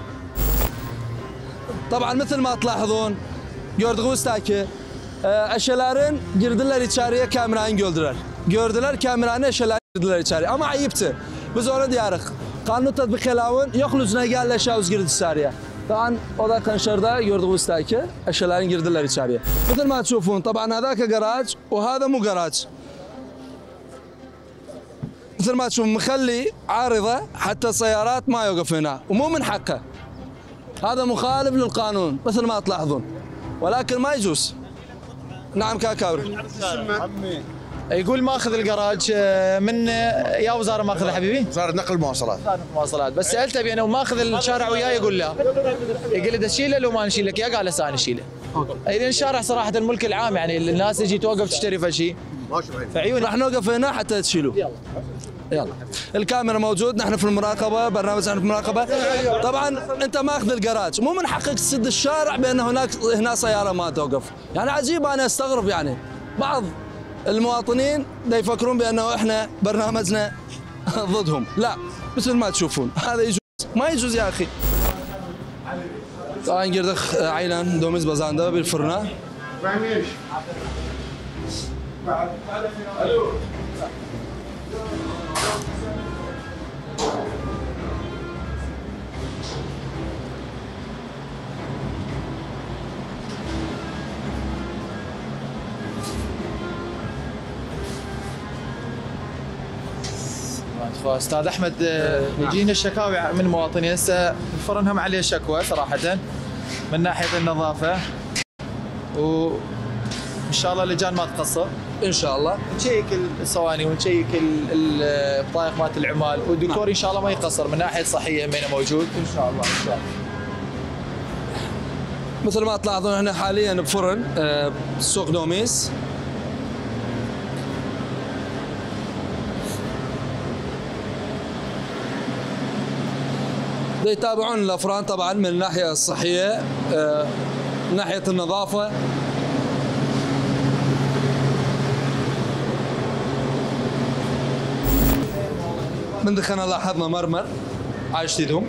طبعا مثل ما تلاحظون gördüğünüz ki eşelerin girdiler içeriye kamerayı gördüler. Gördüler kamerayı eşelerin girdiler içeriye ama ayıptı. Biz onu diyarıq. Kanun tatbik elavın yok lüzüne gel eşeğimiz girdi içeriye. طبعا وضع كنشردا يردغوا استاكه اشلان يردلر içeriye. مثل ما تشوفون طبعا هذاك جراج وهذا مو جراج. مثل ما تشوفون مخلي عارضه حتى السيارات ما يوقف هنا ومو من حقه. هذا مخالف للقانون مثل ما تلاحظون ولكن ما يجوز. نعم كاكاور. يقول ماخذ الجراج من يا وزاره ماخذه حبيبي؟ وزاره نقل المواصلات. وزاره مواصلات بس سالته بانه ماخذ الشارع وياه يقول لا. يقول له تشيله لو ما نشيلك اياه قال هسه انا اشيله. اذا الشارع صراحه الملك العام يعني الناس تجي توقف تشتري فشي. فعيون راح نوقف هنا حتى تشيلوه. يلا. يلا. الكاميرا موجود نحن في المراقبه برنامج نحن في المراقبه. طبعا انت ماخذ الجراج مو من حقك تسد الشارع بان هناك هنا سياره ما توقف. يعني عجيب انا استغرب يعني بعض المواطنين دا يفكرون بانه احنا برنامجنا ضدهم، لا مثل ما تشوفون هذا يجوز ما يجوز يا اخي. طبعا girdik aynen Doğumiz Pazarı'nda bir fırına. استاذ احمد يجينا الشكاوي من مواطنين هسه الفرن هم عليه شكوى صراحه من ناحيه النظافه و ان شاء الله اللجان ما تقصر، ان شاء الله نشيك الصواني ونشيك ال- البطايق مالت العمال، والدكتور ان شاء الله ما يقصر من ناحيه صحيه همينه موجود ان شاء الله ان شاء الله. مثل ما تلاحظون احنا حاليا بفرن آه، سوق دوميس. دا يتابعون الافران طبعا من الناحيه الصحيه، آه، من ناحيه النظافه. من دخلنا لاحظنا مرمر عايش تيدهم.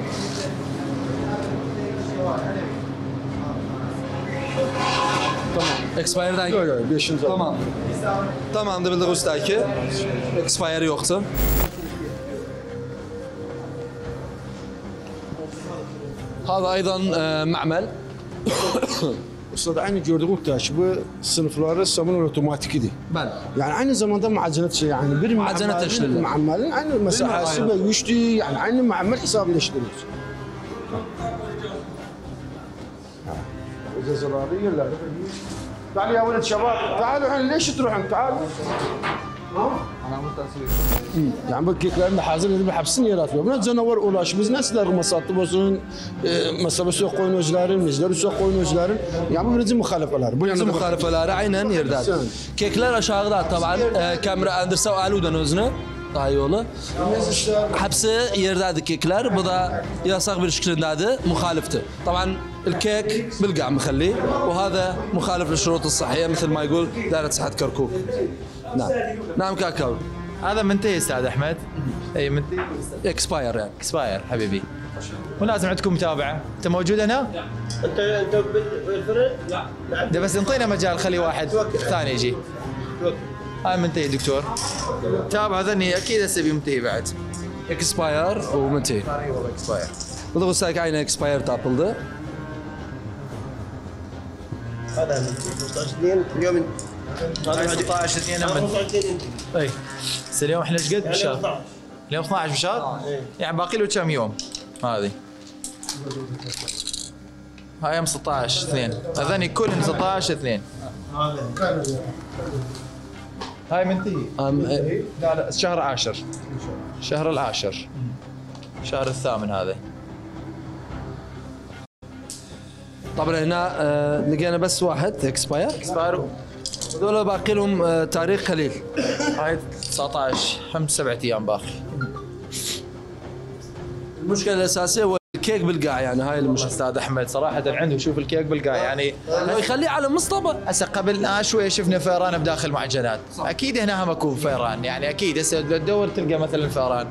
Expire'dan Yok yok beşinci. tamam. Tamam da bildik ustaki. Expire yoktu. هذا ايضا آه، معمل. Ustad aynı gördüğü taş bu sınıfları samun otomatikiydi. Ben. Yani aynı zamanda macenet şey yani bir Macenet muammelin- işledi. muammelin aynı mesahası ve güçlü yani aynı muammel hesabıyla işleniyor. إذا زراري يلا تعالوا يا ولد شباب تعالوا الحين ليش تروحون تعالوا yani bu keklerin de hazır edip hepsini yaratıyor. Buna canavar ulaşımız nesler masatlı olsun, mesela su koyun özlerin, mizler su koyun özlerin. Yani bu birinci muhalefeler. Bu Bizim yani muhalefeleri aynen yerdad. Sen. Kekler aşağıda taban e, kamera andırsa aludan özünü. Daha yolu. Hepsi yerdadi kekler. Bu da yasak bir şekilde muhalifti. طبعا الكيك بالقاع مخليه وهذا مخالف للشروط الصحيه مثل ما يقول دائره صحه كركوك. نعم نعم كاكاو هذا منتهي استاذ احمد. اي منتهي اكسباير يعني. اكسباير حبيبي. ولازم عندكم متابعه. انت موجود هنا؟ انت انت بالفرن؟ لا ده بس انطينا مجال خلي واحد ثاني يجي. هاي منتهي دكتور. تابع ذني اكيد هسه بينتهي بعد. اكسباير ومنتهي. اكسباير. Bu da ustaki aynı expire tapıldı. هذا خمسة عشر اثنين اليوم هاي ستة عشر اثنين خمسة عشر اثنين اي بس اليوم احنا ايش قد بالشهر؟ اليوم اثني عشر بالشهر؟ يعني باقي له كم يوم هذه؟ هاي يوم ستة عشر اثنين هذني كلهم ستة عشر اثنين هاي منتهي أم لا لا شهر عاشر شهر العاشر شهر الثامن هذا طبعا هنا آه، لقينا بس واحد اكسباير. اكسباير دول باقي لهم آه، تاريخ قليل. هاي تسعة عشر خمس سبعة ايام باقي. المشكله الاساسيه هو الكيك بالقاع يعني هاي المشكله. استاذ احمد صراحه عنده شوف الكيك بالقاع يعني يخليه على مصطبه. هسه قبل آه شويه شفنا فيران بداخل معجنات، اكيد هنا هم اكو فيران يعني اكيد هسه تدور تلقى مثلا فيران،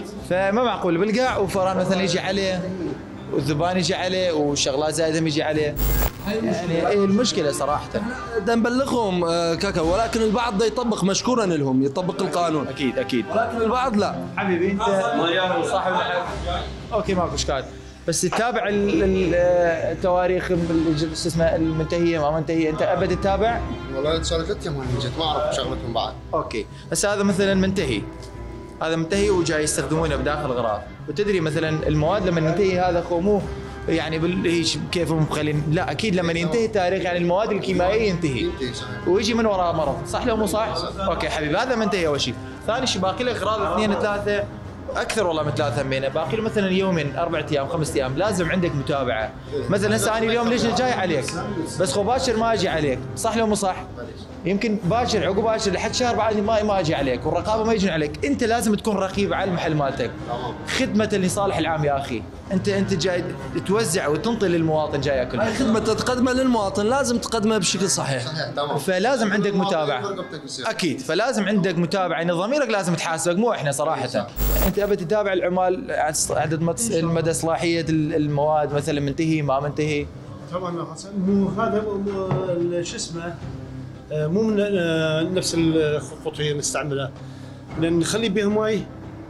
فما معقول بالقاع وفيران مثلا يجي عليه والذبان يجي عليه وشغلات زايده يجي عليه. يعني ايه المشكله صراحه؟ بدنا نبلغهم آه، كاكا ولكن البعض ده يطبق مشكورا لهم يطبق القانون اكيد اكيد. ولكن البعض لا. حبيبي انت صاحب المحل اوكي ماكو اشكال، بس تتابع ال- ال- التواريخ ال- شو اسمه المنتهيه ما منتهيه، انت ابد تتابع؟ والله صار ثلاث ايام هون جيت ما اعرف شغلتهم بعد. اوكي بس هذا مثلا منتهي، هذا منتهي وجاي يستخدمونه بداخل غراض، وتدري مثلا المواد لما ينتهي هذا خو مو يعني بال- هيش كيف مخلين، لا اكيد لما ينتهي التاريخ يعني المواد الكيميائيه ينتهي ينتهي صحيح. ويجي من وراء مرض، صح لو مو صح؟ اوكي حبيبي هذا منتهي اول شيء، ثاني شيء باقي لك اغراض اثنين ثلاثه اكثر والله من ثلاثه همينه، باقي له مثلا يومين اربع ايام خمس ايام، لازم عندك متابعه، مثلا هسه انا اليوم ليش جاي عليك؟ بس خو باكر ما اجي عليك، صح لو مو صح؟ يمكن باكر عقب باكر لحد شهر بعد ما ما اجي عليك، والرقابه ما يجون عليك، انت لازم تكون رقيب على المحل مالتك. خدمه لصالح العام يا اخي، انت انت جاي توزع وتنطي للمواطن جاي ياكل. هاي خدمه تقدمها للمواطن لازم تقدمها بشكل صحيح. صحيح تمام. فلازم عندك متابعه. رقبتك بصير. اكيد فلازم عندك متابعه، يعني ضميرك لازم تحاسبك مو احنا صراحه. انت ابى تتابع العمال عدد مت- المدى صلاحيه المواد مثلا منتهي ما منتهي. طبعا يا حسن مو هذا مو- شو اسمه آه، مو من آه، نفس الخطوط هي نستعملها، لان نخلي بها ماي.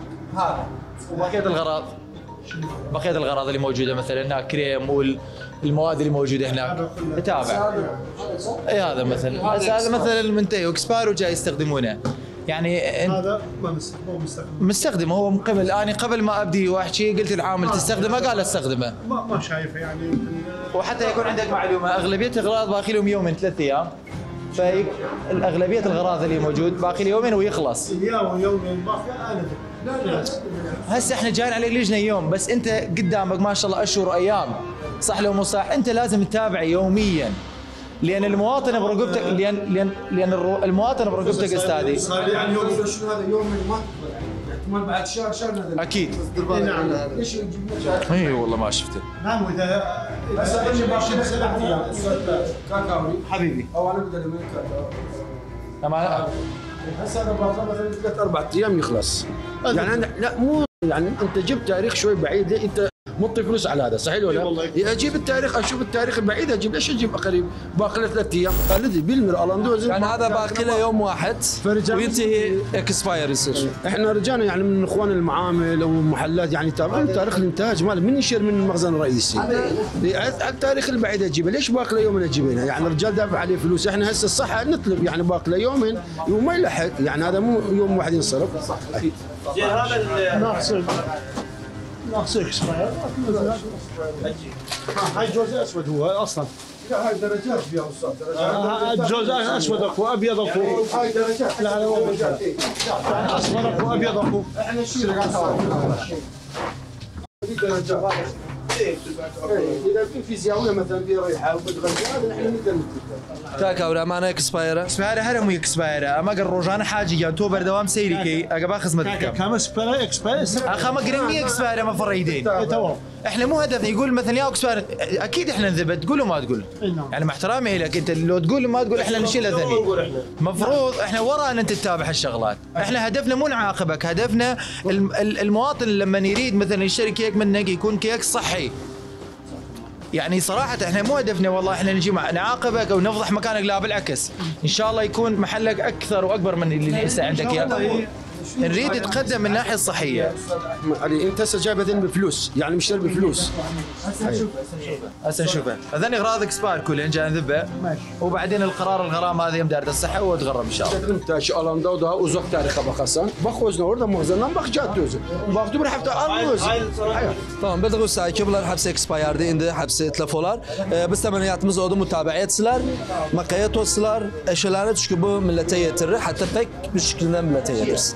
هذا وبقيه الغراض بقيه الغراض اللي موجوده مثلا هناك كريم والمواد اللي موجوده هناك تتابع. اي هذا مثلا بس هذا مثلا المنتهي واكسباير وجاي يستخدمونه يعني انت هذا ما مس- مو مستخدم. مستخدمه هو من قبل، انا قبل ما ابدي واحكي قلت العامل تستخدمه قال استخدمه. ما ما شايفه يعني يمكن وحتى يكون عندك معلومه اغلبيه الاغراض باقي لهم يومين ثلاث ايام فالاغلبيه الغراض اللي موجود باقي له يومين ويخلص. يومين باقي انا هسه احنا جايين على لجنه يوم بس، انت قدامك ما شاء الله اشهر وايام، صح لو مو صح؟ انت لازم تتابع يوميا، لان المواطن برقبتك، لان لان لان المواطن برقبتك استاذي. صار يعني يوم شنو هذا يوم ما احتمال بعد شهر شهر اكيد. نعم ليش يجيب لنا اي والله ما شفته. نعم واذا كاكاوري حبيبي او انا بدي من كاكاوري هسه انا باخذ مثلا ثلاث اربع ايام يخلص. يعني انا لا مو يعني انت جبت تاريخ شوي بعيد، انت مطي فلوس على هذا صحيح ولا لا؟ اجيب التاريخ اشوف التاريخ البعيد اجيب، ليش اجيب قريب؟ باقي له ثلاث ايام خالدي بالمر الاندوز يعني هذا باقي له يوم واحد وينتهي اكسباير يصير. احنا رجعنا يعني من اخوان المعامل ومحلات يعني تابعين تاريخ الانتاج ماله من يشير من المخزن الرئيسي. التاريخ البعيد اجيبه، ليش باقي له يومين اجيبها؟ يعني الرجال دافع عليه فلوس، احنا هسه الصح نطلب يعني باقي له يومين وما يلحق، يعني هذا مو يوم واحد ينصرف. اكيد. هذا ناقص ناقص اكسباير. هاي جوز اسود هو اصلا. لا هاي درجات فيها استاذ، درجات. جوز اسود اكو ابيض اكو. هاي درجات. لا هو درجات. اصفر اكو ابيض اكو. احنا نشيل في درجات. اذا في فيزياويه مثلا في ريحه وبتغذي هذا نحن نقدر نتذكر. كاكاوري امانه اكسباير. اكسباير هذا مو اكسباير، اما قال روجانا حاجه يا تو بردوام سيري كي اقبا خدمتك. كم اكسباير اكسباير؟ اخا ما قريمي اكسباير ما فريدين. احنا مو هدفنا يقول مثلا يا اكسباير، اكيد احنا نثبت تقول وما تقول. يعني مع احترامي لك انت لو تقول وما تقول احنا نشيلها ثاني. المفروض احنا ورا ان انت تتابع هالشغلات، احنا هدفنا مو نعاقبك، هدفنا المواطن لما يريد مثلا يشتري كيك منك يكون كيك صحي. يعني صراحة احنا مو هدفنا والله احنا نجي نعاقبك او نفضح مكانك، لا بالعكس، ان شاء الله يكون محلك اكثر واكبر من اللي هسه عندك اياه. نريد نتقدم من الناحية الصحية. علي انت هسه جايب هذين بفلوس، يعني مشتري بفلوس. هسه نشوفه هسه نشوفه هذين اغراض اكسباير كلهن جاي نذبه، وبعدين القرار الغرام هذا يوم دار الصحة وتغرم ان شاء الله. انت شو الاندا وده وزق تاريخ بخسان بخوزنا ورده مخزنا بخجات توزن باخذ برحت انوز. Tamam bir de göster ki bunlar hepsi expired'di, indi hepsi telefonlar. Ee, biz temeniyatımız oldu mutabaa etsinler, makaya toslar, eşyalarını çünkü bu millete yetirir, hatta pek bir şekilde millete yetirsin.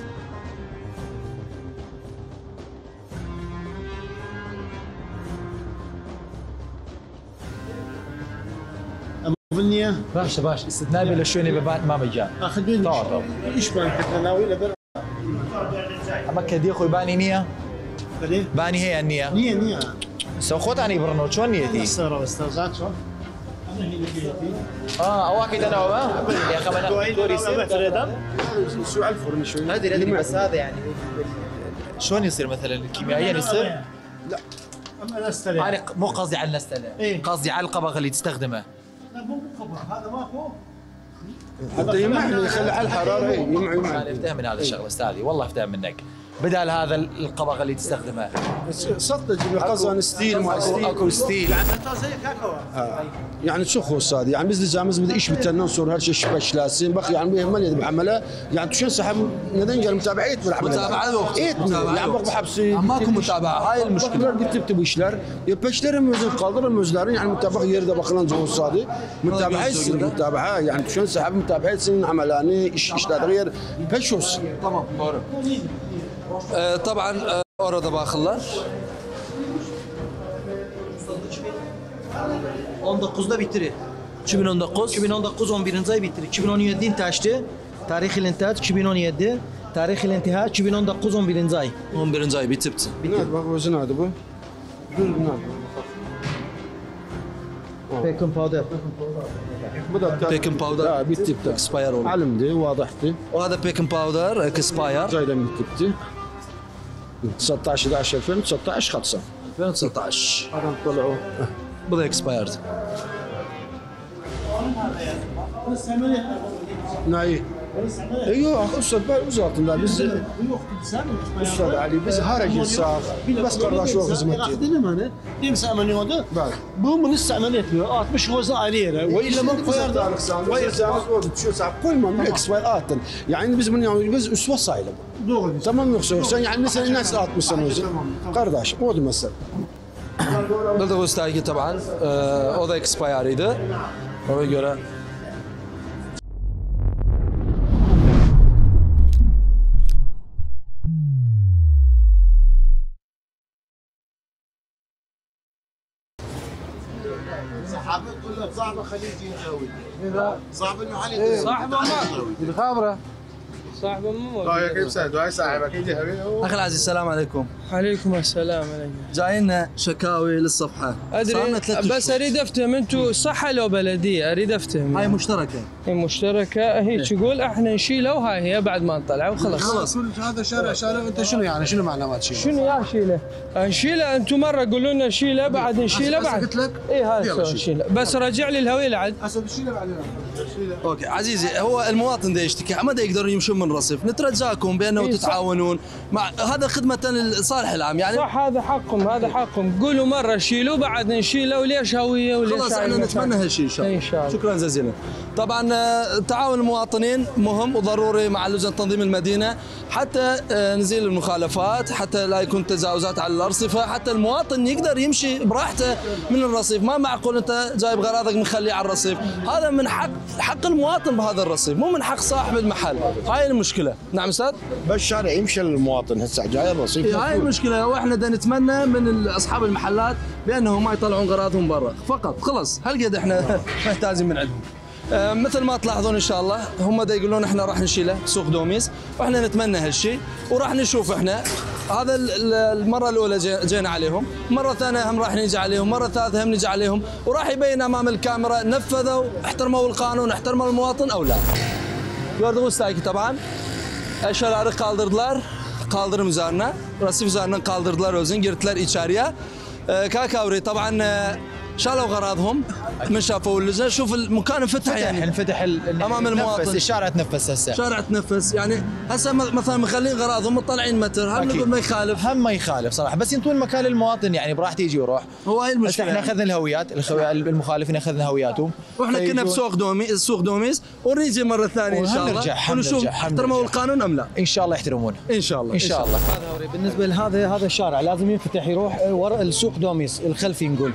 بالنية باشا باشا استثناء بلا شوية ببات ما مجال. اخذين طبعا ايش بان حتى ناوي لبن. اما كدي اخوي باني نية باني هي النية نية نية سو خود اني برنو شو نيتي؟ السيارة استاذات شو؟ انا هي نيتي اه اواكيد انا وما يا اخي انا دوري يصير شو على الفرن شوي ادري ادري بس هذا يعني شلون يصير مثلا كيميائيا يصير؟ لا انا استلم انا مو قصدي على النستله، إيه؟ قصدي على القبغ اللي تستخدمه. لا مو خبر هذا ماكو. حتى يمنعني يخلي على الحراره يمنع يمنع. انا افتهم من هذا الشغله استاذي، والله افتهم منك. بدال هذا القبغ اللي تستخدمه صدق تجيب قزن ستيل ما ستيل اكو ستيل انت زي كاكاو. يعني شو خوص هذه يعني مثل جامز بدي ايش بتنن صور هالشيء شبش لاسين بخ يعني بيهمل يد بعمله يعني شو سحب ندنجر متابعيت بالعمل متابعة الوقت ايت يعني بخ بحبسي ماكو متابعة، هاي المشكلة. قلت تبي يشلر يبشلر موزن قادر الموزلارين يعني متابعه يرد بخلان جو صادي متابعه متابعه يعني شو سحب متابعيت سن عملاني ايش ايش غير بشوس. Tamam doğru. Ee, taban e, orada bakırlar. on dokuzda bitirir. iki bin on dokuz. iki bin on dokuz on birinci ay bitirir. iki bin on yedi intaçtı. Tarih ilintaç iki bin on yedi. Tarih ilintiha iki bin on dokuz on birinci ay. on birinci ay bitipti. بنات بخ وزن هذا بو دول بنات Baking powder. Baking powder. لا بيتبتا Expire oldu. علمدي واضحتي O da baking powder expire. زايده من كتبتي تسعطعش احد عشر ألفين وتسعطعش خلصه ألفين وتسعطعش. هذا طلعوا Bu da expired. ناي ايوه استاذ وزاره لا بس استاذ علي بس هرج الساق بس قرر شو خدمتي اخذنا انا ديم سامن يودا بو من استعملت مش وزن عليه والا ما قير شو صعب كل ما الاكسبايرات يعني بس من يعني بس اسوا صايله تمام يخسر يعني مثلا الناس ات مثلا قرداش مو مثلا Bu da göster ki taban e, o da expired idi. Ona göre صاحب المحل صاحبه بخابره صاحبه مو طيب كيف سعد وهاي صاحبك يجي حبيبي اخي العزيز السلام عليكم. عليكم السلام عليكم. جاينا شكاوي للصفحه ادري بس اريد افتهم انتم صحه لو بلديه اريد افتهم. هاي مشتركه هي مشتركه هي تقول احنا نشيلها وهاي هي بعد ما نطلع وخلاص. خلاص هذا شارع شارع انت شنو يعني شنو معنى ما تشيل؟ شنو يا شيله؟ نشيلها انتم مره قولوا لنا شيلها بعد نشيلها بعد. قلت لك اي هاي نشيلها بس رجع لي الهويه عاد. هسه نشيلها بعدين. اوكي عزيزي هو المواطن ده يشتكي ما ده يقدروا يمشون من رصيف نترجاكم بانه إيه تتعاونون مع هذا خدمه للصالح العام يعني صح هذا حقكم هذا حقكم قولوا مره شيلوا بعد نشيله وليش هويه وليش خلاص احنا نتمنى هالشيء ان شاء الله. ان شاء الله. شكرا جزيلا. طبعا تعاون المواطنين مهم وضروري مع لجنه تنظيم المدينه حتى نزيل المخالفات حتى لا يكون تجاوزات على الارصفه حتى المواطن يقدر يمشي براحته من الرصيف ما معقول انت جايب غراضك مخليه على الرصيف هذا من حق حق المواطن بهذا الرصيف مو من حق صاحب المحل هاي المشكله. نعم استاذ بس الشارع يمشي المواطن هسه جاي الرصيف إيه هاي المشكله واحنا بدنا نتمنى من اصحاب المحلات بانهم ما يطلعون غراضهم برا فقط خلص هالقد احنا محتاجين من عندهم. آه مثل ما تلاحظون ان شاء الله هم دا يقولون احنا راح نشيله سوق دوميس واحنا نتمنى هالشيء وراح نشوف احنا هذا المره الاولى جينا عليهم مره ثانيه هم راح نيجي عليهم مره ثالثه هم نيجي عليهم وراح يبين امام الكاميرا نفذوا احترموا القانون احترموا المواطن او لا. Gördüğünüz gibi taban eşyaları kaldırdılar kaldırım üzerine rasif üzerinden kaldırdılar özün girdiler içeriye كاكاوري طبعا شالوا غراضهم من شافوا اللجنه شوف المكان انفتح يعني انفتح امام المواطن الشارع تنفس هسه شارع تنفس يعني هسه مثلا مخلين غراضهم مطلعين متر هم نقول ما يخالف هم ما يخالف صراحه بس ينطون مكان للمواطن يعني براحته يجي ويروح. هو هاي المشكله احنا اخذنا الهويات المخالفين اخذنا هوياتهم واحنا كنا بسوق دومي سوق دوميس ونيجي مره ثانيه ان شاء الله ونشوف احترموا القانون ام لا. ان شاء الله يحترمونه ان شاء الله ان شاء الله. بالنسبه لهذا هذا الشارع لازم ينفتح يروح وراء السوق دوميس الخلفي نقول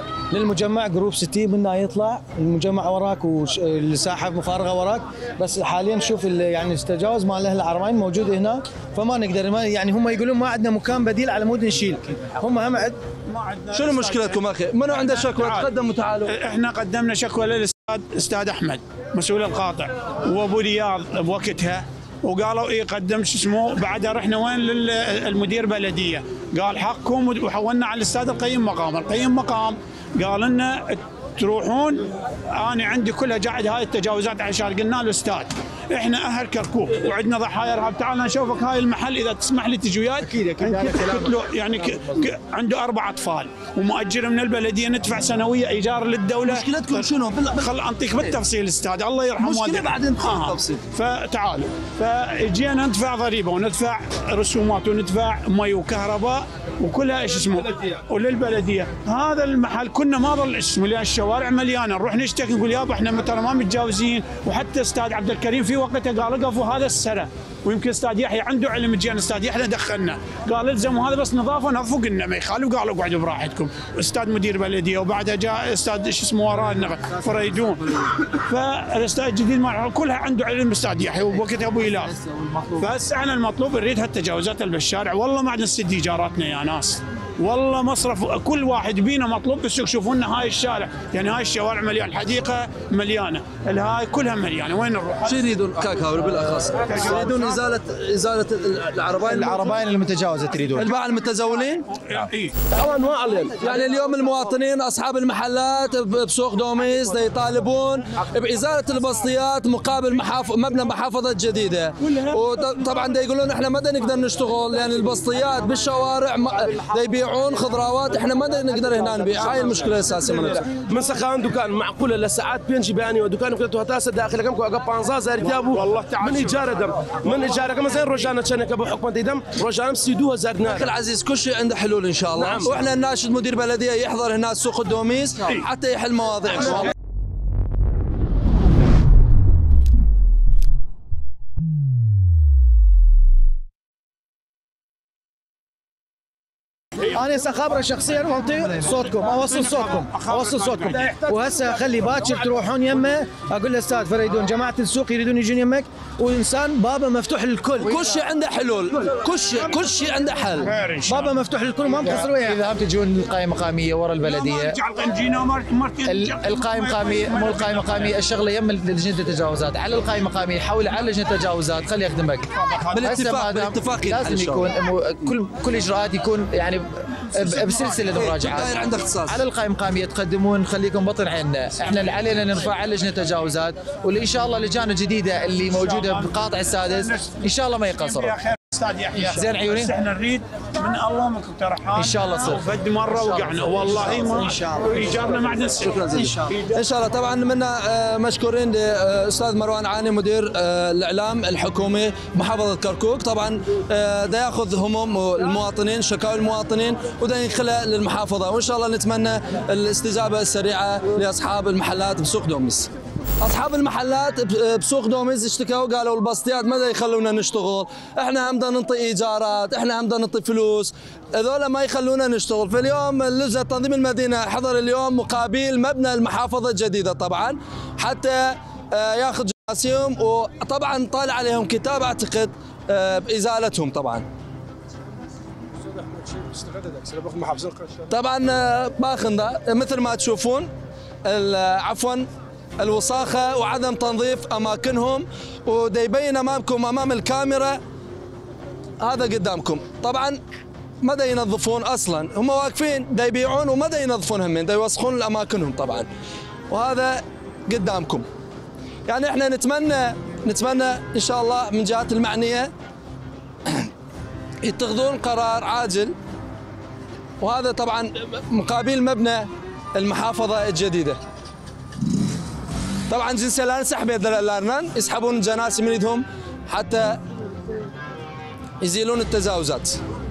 للمجمع جروب ستي منها يطلع المجمع وراك والساحه مفارغه وراك بس حاليا شوف يعني التجاوز مال اهل العرمين موجود هنا فما نقدر ما يعني هم يقولون ما عندنا مكان بديل على مود نشيل هم هم عد ما عندنا. شنو مشكلتكم اخي؟ منو عنده شكوى تقدموا تعالوا. احنا قدمنا شكوى للاستاذ استاذ احمد مسؤول القاطع وابو رياض بوقتها وقالوا ايه قدم شو اسمه بعدها رحنا وين للمدير بلديه قال حقكم وحولنا على الاستاذ القيم مقام القيم مقام قال لنا تروحون انا عندي كلها قاعد هاي التجاوزات عشان قلنا له استاذ احنا اهل كركوك وعندنا ضحايا ارهاب تعال نشوفك هاي المحل اذا تسمح لي تجي وياي اكيد اكيد يعني ك... ك... عنده اربع اطفال ومؤجر من البلديه ندفع سنويه ايجار للدوله. مشكلتكم شنو؟ خل انطيك بالتفصيل استاذ الله يرحمه مشكله بعدين بالتفصيل. فتعالوا فجينا ندفع ضريبه وندفع رسومات وندفع مي وكهرباء وكلها ايش اسمه وللبلديه. هذا المحل كنا ما ظل اسمه لان الشوارع مليانه نروح نشتكي نقول يابا احنا ترى ما متجاوزين وحتى استاذ عبد الكريم في وقتها قال وقفوا هذا السنه ويمكن استاذ يحيى عنده علم جينا استاذ يحيى دخلنا قال الزموا هذا بس نظافه نظفوا قلنا ما يخالف قالوا اقعدوا براحتكم استاذ مدير بلديه وبعدها جاء استاذ ايش اسمه ورانا فريدون فالاستاذ الجديد ما كلها عنده علم استاذ يحيى وبوقتها ابو الاف فهسه انا المطلوب نريد هالتجاوزات اللي بالشارع والله ما عاد نسد ايجاراتنا يا ناس والله مصرف كل واحد بينا مطلوب بس يشوفون هاي الشارع يعني هاي الشوارع مليانه الحديقه مليانه الهاي كلها مليانه وين نروح؟ شو يريدون كاكاوري بالاخص؟ يريدون ازاله ازاله العربين العربين المتجاوزه تريدون الباعة المتزولين؟ اي طبعا ما علينا يعني اليوم المواطنين اصحاب المحلات بسوق دوميس يطالبون بازاله البسطيات مقابل محاف... مبنى محافظه جديده وطبعا دا يقولون احنا ما نقدر نشتغل لان البسطيات بالشوارع دا يبيعون خضروات احنا ما نقدر هنا نبيع هاي المشكله الاساسيه من من سخان دكان معقوله لساعات بينجي بياني ودكان كنتو هتاسه داخل كم كو بانزا زار جابوا والله تعال من ايجار دم من ايجار كما زين رجعنا تشنك ابو حكمه دم رجعنا مسيدوها زادنا اخي العزيز كل شيء عنده حلول ان شاء الله نعم. واحنا نناشد مدير بلديه يحضر هنا سوق الدوميس حتى يحل مواضيع ان شاء الله. انا هسه خابره شخصيا وانطي صوتكم اوصل صوتكم اوصل صوتكم وهسه خلي باكر تروحون يمه اقول لاستاذ فريدون جماعه السوق يريدون يجون يمك وانسان بابه مفتوح للكل كل شيء عنده حلول كل شيء كل شيء عنده حل بابه مفتوح للكل ما مقصر وياه اذا هم تجون القائمه مقاميه ورا البلديه القائمه مقاميه مو القائمه مقاميه الشغله يم لجنه التجاوزات على القائمه مقاميه يحول على لجنه التجاوزات خلي يخدمك بالاتفاق بالاتفاق لازم يكون كل كل اجراءات يكون يعني بسلسله مراجعات عنده اختصاص على القائمه المقاميه تقدمون نخليكم بطن عيننا احنا اللي علينا نرفع على لجنه التجاوزات واللي ان شاء الله اللجان الجديده اللي موجوده بقاطع السادس ان شاء الله ما يقصروا استاذ يحيى زين عيوني احنا نريد من الله منكم ترحال ان شاء الله تصير فد مره وقعنا والله ما ان شاء الله ايجارنا معدن شكرا جزيلا ان شاء الله طبعا منا مشكورين لاستاذ مروان عاني مدير الاعلام الحكومي محافظه كركوك طبعا دا ياخذ هموم المواطنين شكاوى المواطنين ودا ينقلها للمحافظه وان شاء الله نتمنى الاستجابه السريعه لاصحاب المحلات بسوق دومس. اصحاب المحلات بسوق دومز اشتكوا قالوا البسطيات ما يخلونا نشتغل، احنا هم بدنا نعطي ايجارات، احنا هم بدنا نعطي فلوس، هذول ما يخلونا نشتغل، فاليوم لجنه تنظيم المدينه حضر اليوم مقابل مبنى المحافظه الجديده طبعا حتى ياخذ جراسيهم وطبعا طالع عليهم كتاب اعتقد بازالتهم طبعا. طبعا باخندا مثل ما تشوفون عفوا الوساخة وعدم تنظيف أماكنهم ودا يبين أمامكم أمام الكاميرا هذا قدامكم طبعا ما دا ينظفون أصلا هم واقفين دا يبيعون وما دا ينظفون همين دا يوسخون أماكنهم طبعا وهذا قدامكم يعني احنا نتمنى نتمنى إن شاء الله من جهات المعنية يتخذون قرار عاجل وهذا طبعا مقابل مبنى المحافظة الجديدة. طبعا جنسية لا نسحب لارنان يسحبون الجناس من يدهم حتى يزيلون التجاوزات.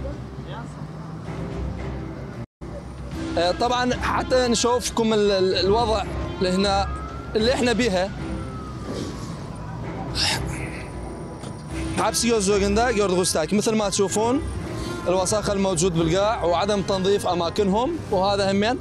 طبعا حتى نشوفكم الوضع اللي هنا اللي احنا بيها حبس يوزوغندا يورغوستاك مثل ما تشوفون الوساخة الموجود بالقاع وعدم تنظيف اماكنهم وهذا همين.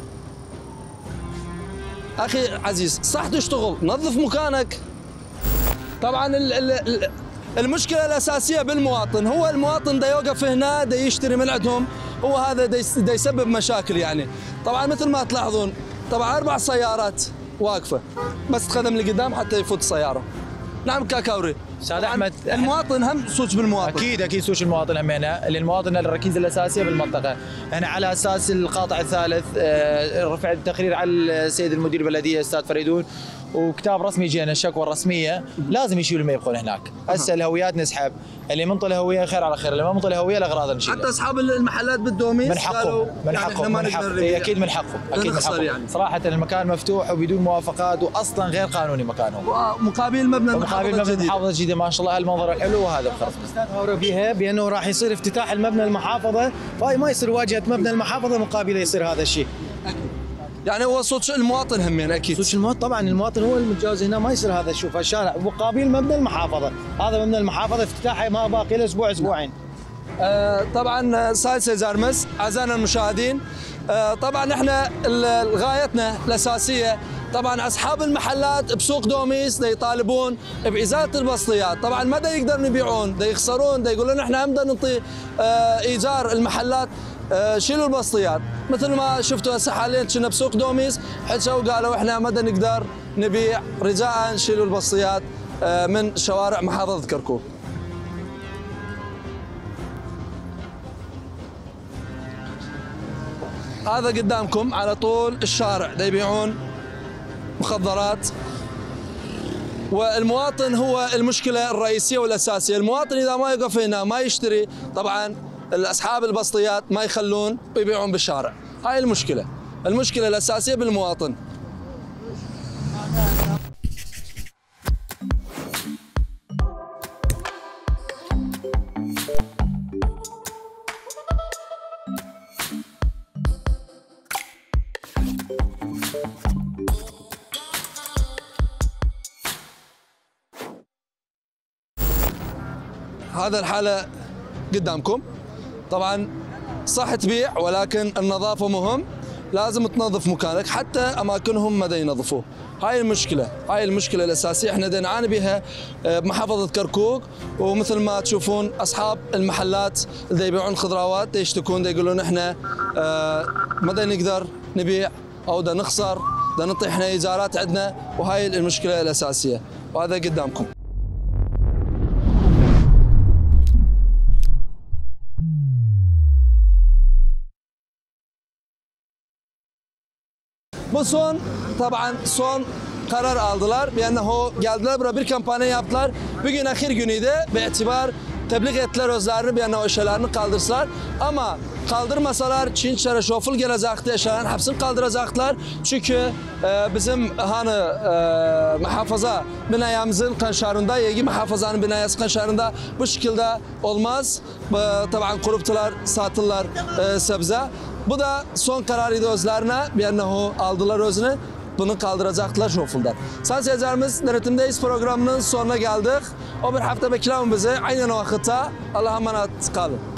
اخي عزيز صح تشتغل نظف مكانك. طبعا المشكله الاساسيه بالمواطن هو المواطن دا يوقف هنا دا يشتري من عندهم هو هذا دا يسبب مشاكل يعني. طبعا مثل ما تلاحظون طبعا اربع سيارات واقفه بس تقدم لقدام حتى يفوت السياره. نعم كاكاوري استاذ احمد المواطن هم سوق بالمواطن اكيد اكيد سوق المواطن همينه اللي المواطن الركيزه الاساسيه بالمنطقه. احنا على اساس القاطع الثالث رفع التقرير على السيد المدير البلديه استاذ فريدون وكتاب رسمي جينا الشكوى الرسميه لازم يشيلوا ما يبقون هناك. هسه الهويات نسحب اللي منطي الهويه خير على خير اللي ما منطي الهويه الاغراض نشيلها. حتى اصحاب المحلات بالدوميس من حقهم من حقهم من حقهم اكيد من حقهم اكيد من حقهم يعني. صراحه المكان مفتوح وبدون موافقات واصلا غير قانوني مكانهم مقابل مبنى مقابل مبنى المحافظه الجديده ما شاء الله المنظر الحلو وهذا بخرف. استاذ هورو بيها بانه راح يصير افتتاح المبنى المحافظه فاي ما يصير واجهه مبنى المحافظه مقابله يصير هذا الشيء. اكيد يعني هو صوت المواطن همين اكيد صوت المواطن طبعا المواطن هو المتجاوز هنا ما يصير هذا شوف الشارع مقابل مبنى المحافظه هذا مبنى المحافظه افتتاحه ما باقي له اسبوع اسبوعين. آه طبعا سالسة زارمس اعزائنا المشاهدين آه طبعا احنا غايتنا الاساسيه طبعا اصحاب المحلات بسوق دوميس دا يطالبون بازاله البسطيات طبعا ما دا يقدرون يبيعون دا يخسرون دا يقولون احنا هم بدنا نعطي آه ايجار المحلات آه شيلوا البسطيات مثل ما شفتوا هسه حاليا كنا بسوق دوميس حكوا وقالوا احنا ما نقدر نبيع رجاء شيلوا البسطيات آه من شوارع محافظه كركوك. هذا قدامكم على طول الشارع دا يبيعون مخدرات والمواطن هو المشكله الرئيسيه والاساسيه. المواطن اذا ما يقف هنا ما يشتري طبعا اصحاب البسطيات ما يخلون ويبيعون بالشارع. هاي المشكله المشكله الاساسيه بالمواطن. هذا الحالة قدامكم طبعا صح تبيع ولكن النظافة مهم، لازم تنظف مكانك حتى أماكنهم ما ينظفوه. هاي المشكلة، هاي المشكلة الأساسية احنا دا نعاني بها بمحافظة كركوك. ومثل ما تشوفون أصحاب المحلات اللي يبيعون خضروات دا يشتكون، دا يقولون احنا ما دا نقدر نبيع أو دا نخسر، دا نعطي احنا إيجارات عندنا، وهاي المشكلة الأساسية، وهذا قدامكم. Bu son taban son karar aldılar. Beyanne geldiler buraya bir kampanya yaptılar. Bugün ahir günüydü. Be'tibar tebliğ ettiler özlerini beyanne o şeylerini kaldırsınlar. Ama kaldırmasalar Çin şere şoful gelecekti, eşyaların hepsini kaldıracaklar. Çünkü e, bizim hani e, muhafaza binayamızın kanşarında, yegi muhafazanın binayası kanşarında bu şekilde olmaz. E, taban kuruptular, satırlar e, sebze. Bu da son kararıydı özlerine. Beyanne aldılar özünü. Bunu kaldıracaklar şofuldan. Sayın seyircilerimiz, Denetimdeyiz programının sonuna geldik. O bir hafta bekleyin bizi. Aynen o vakitte. Allah'a emanet kalın.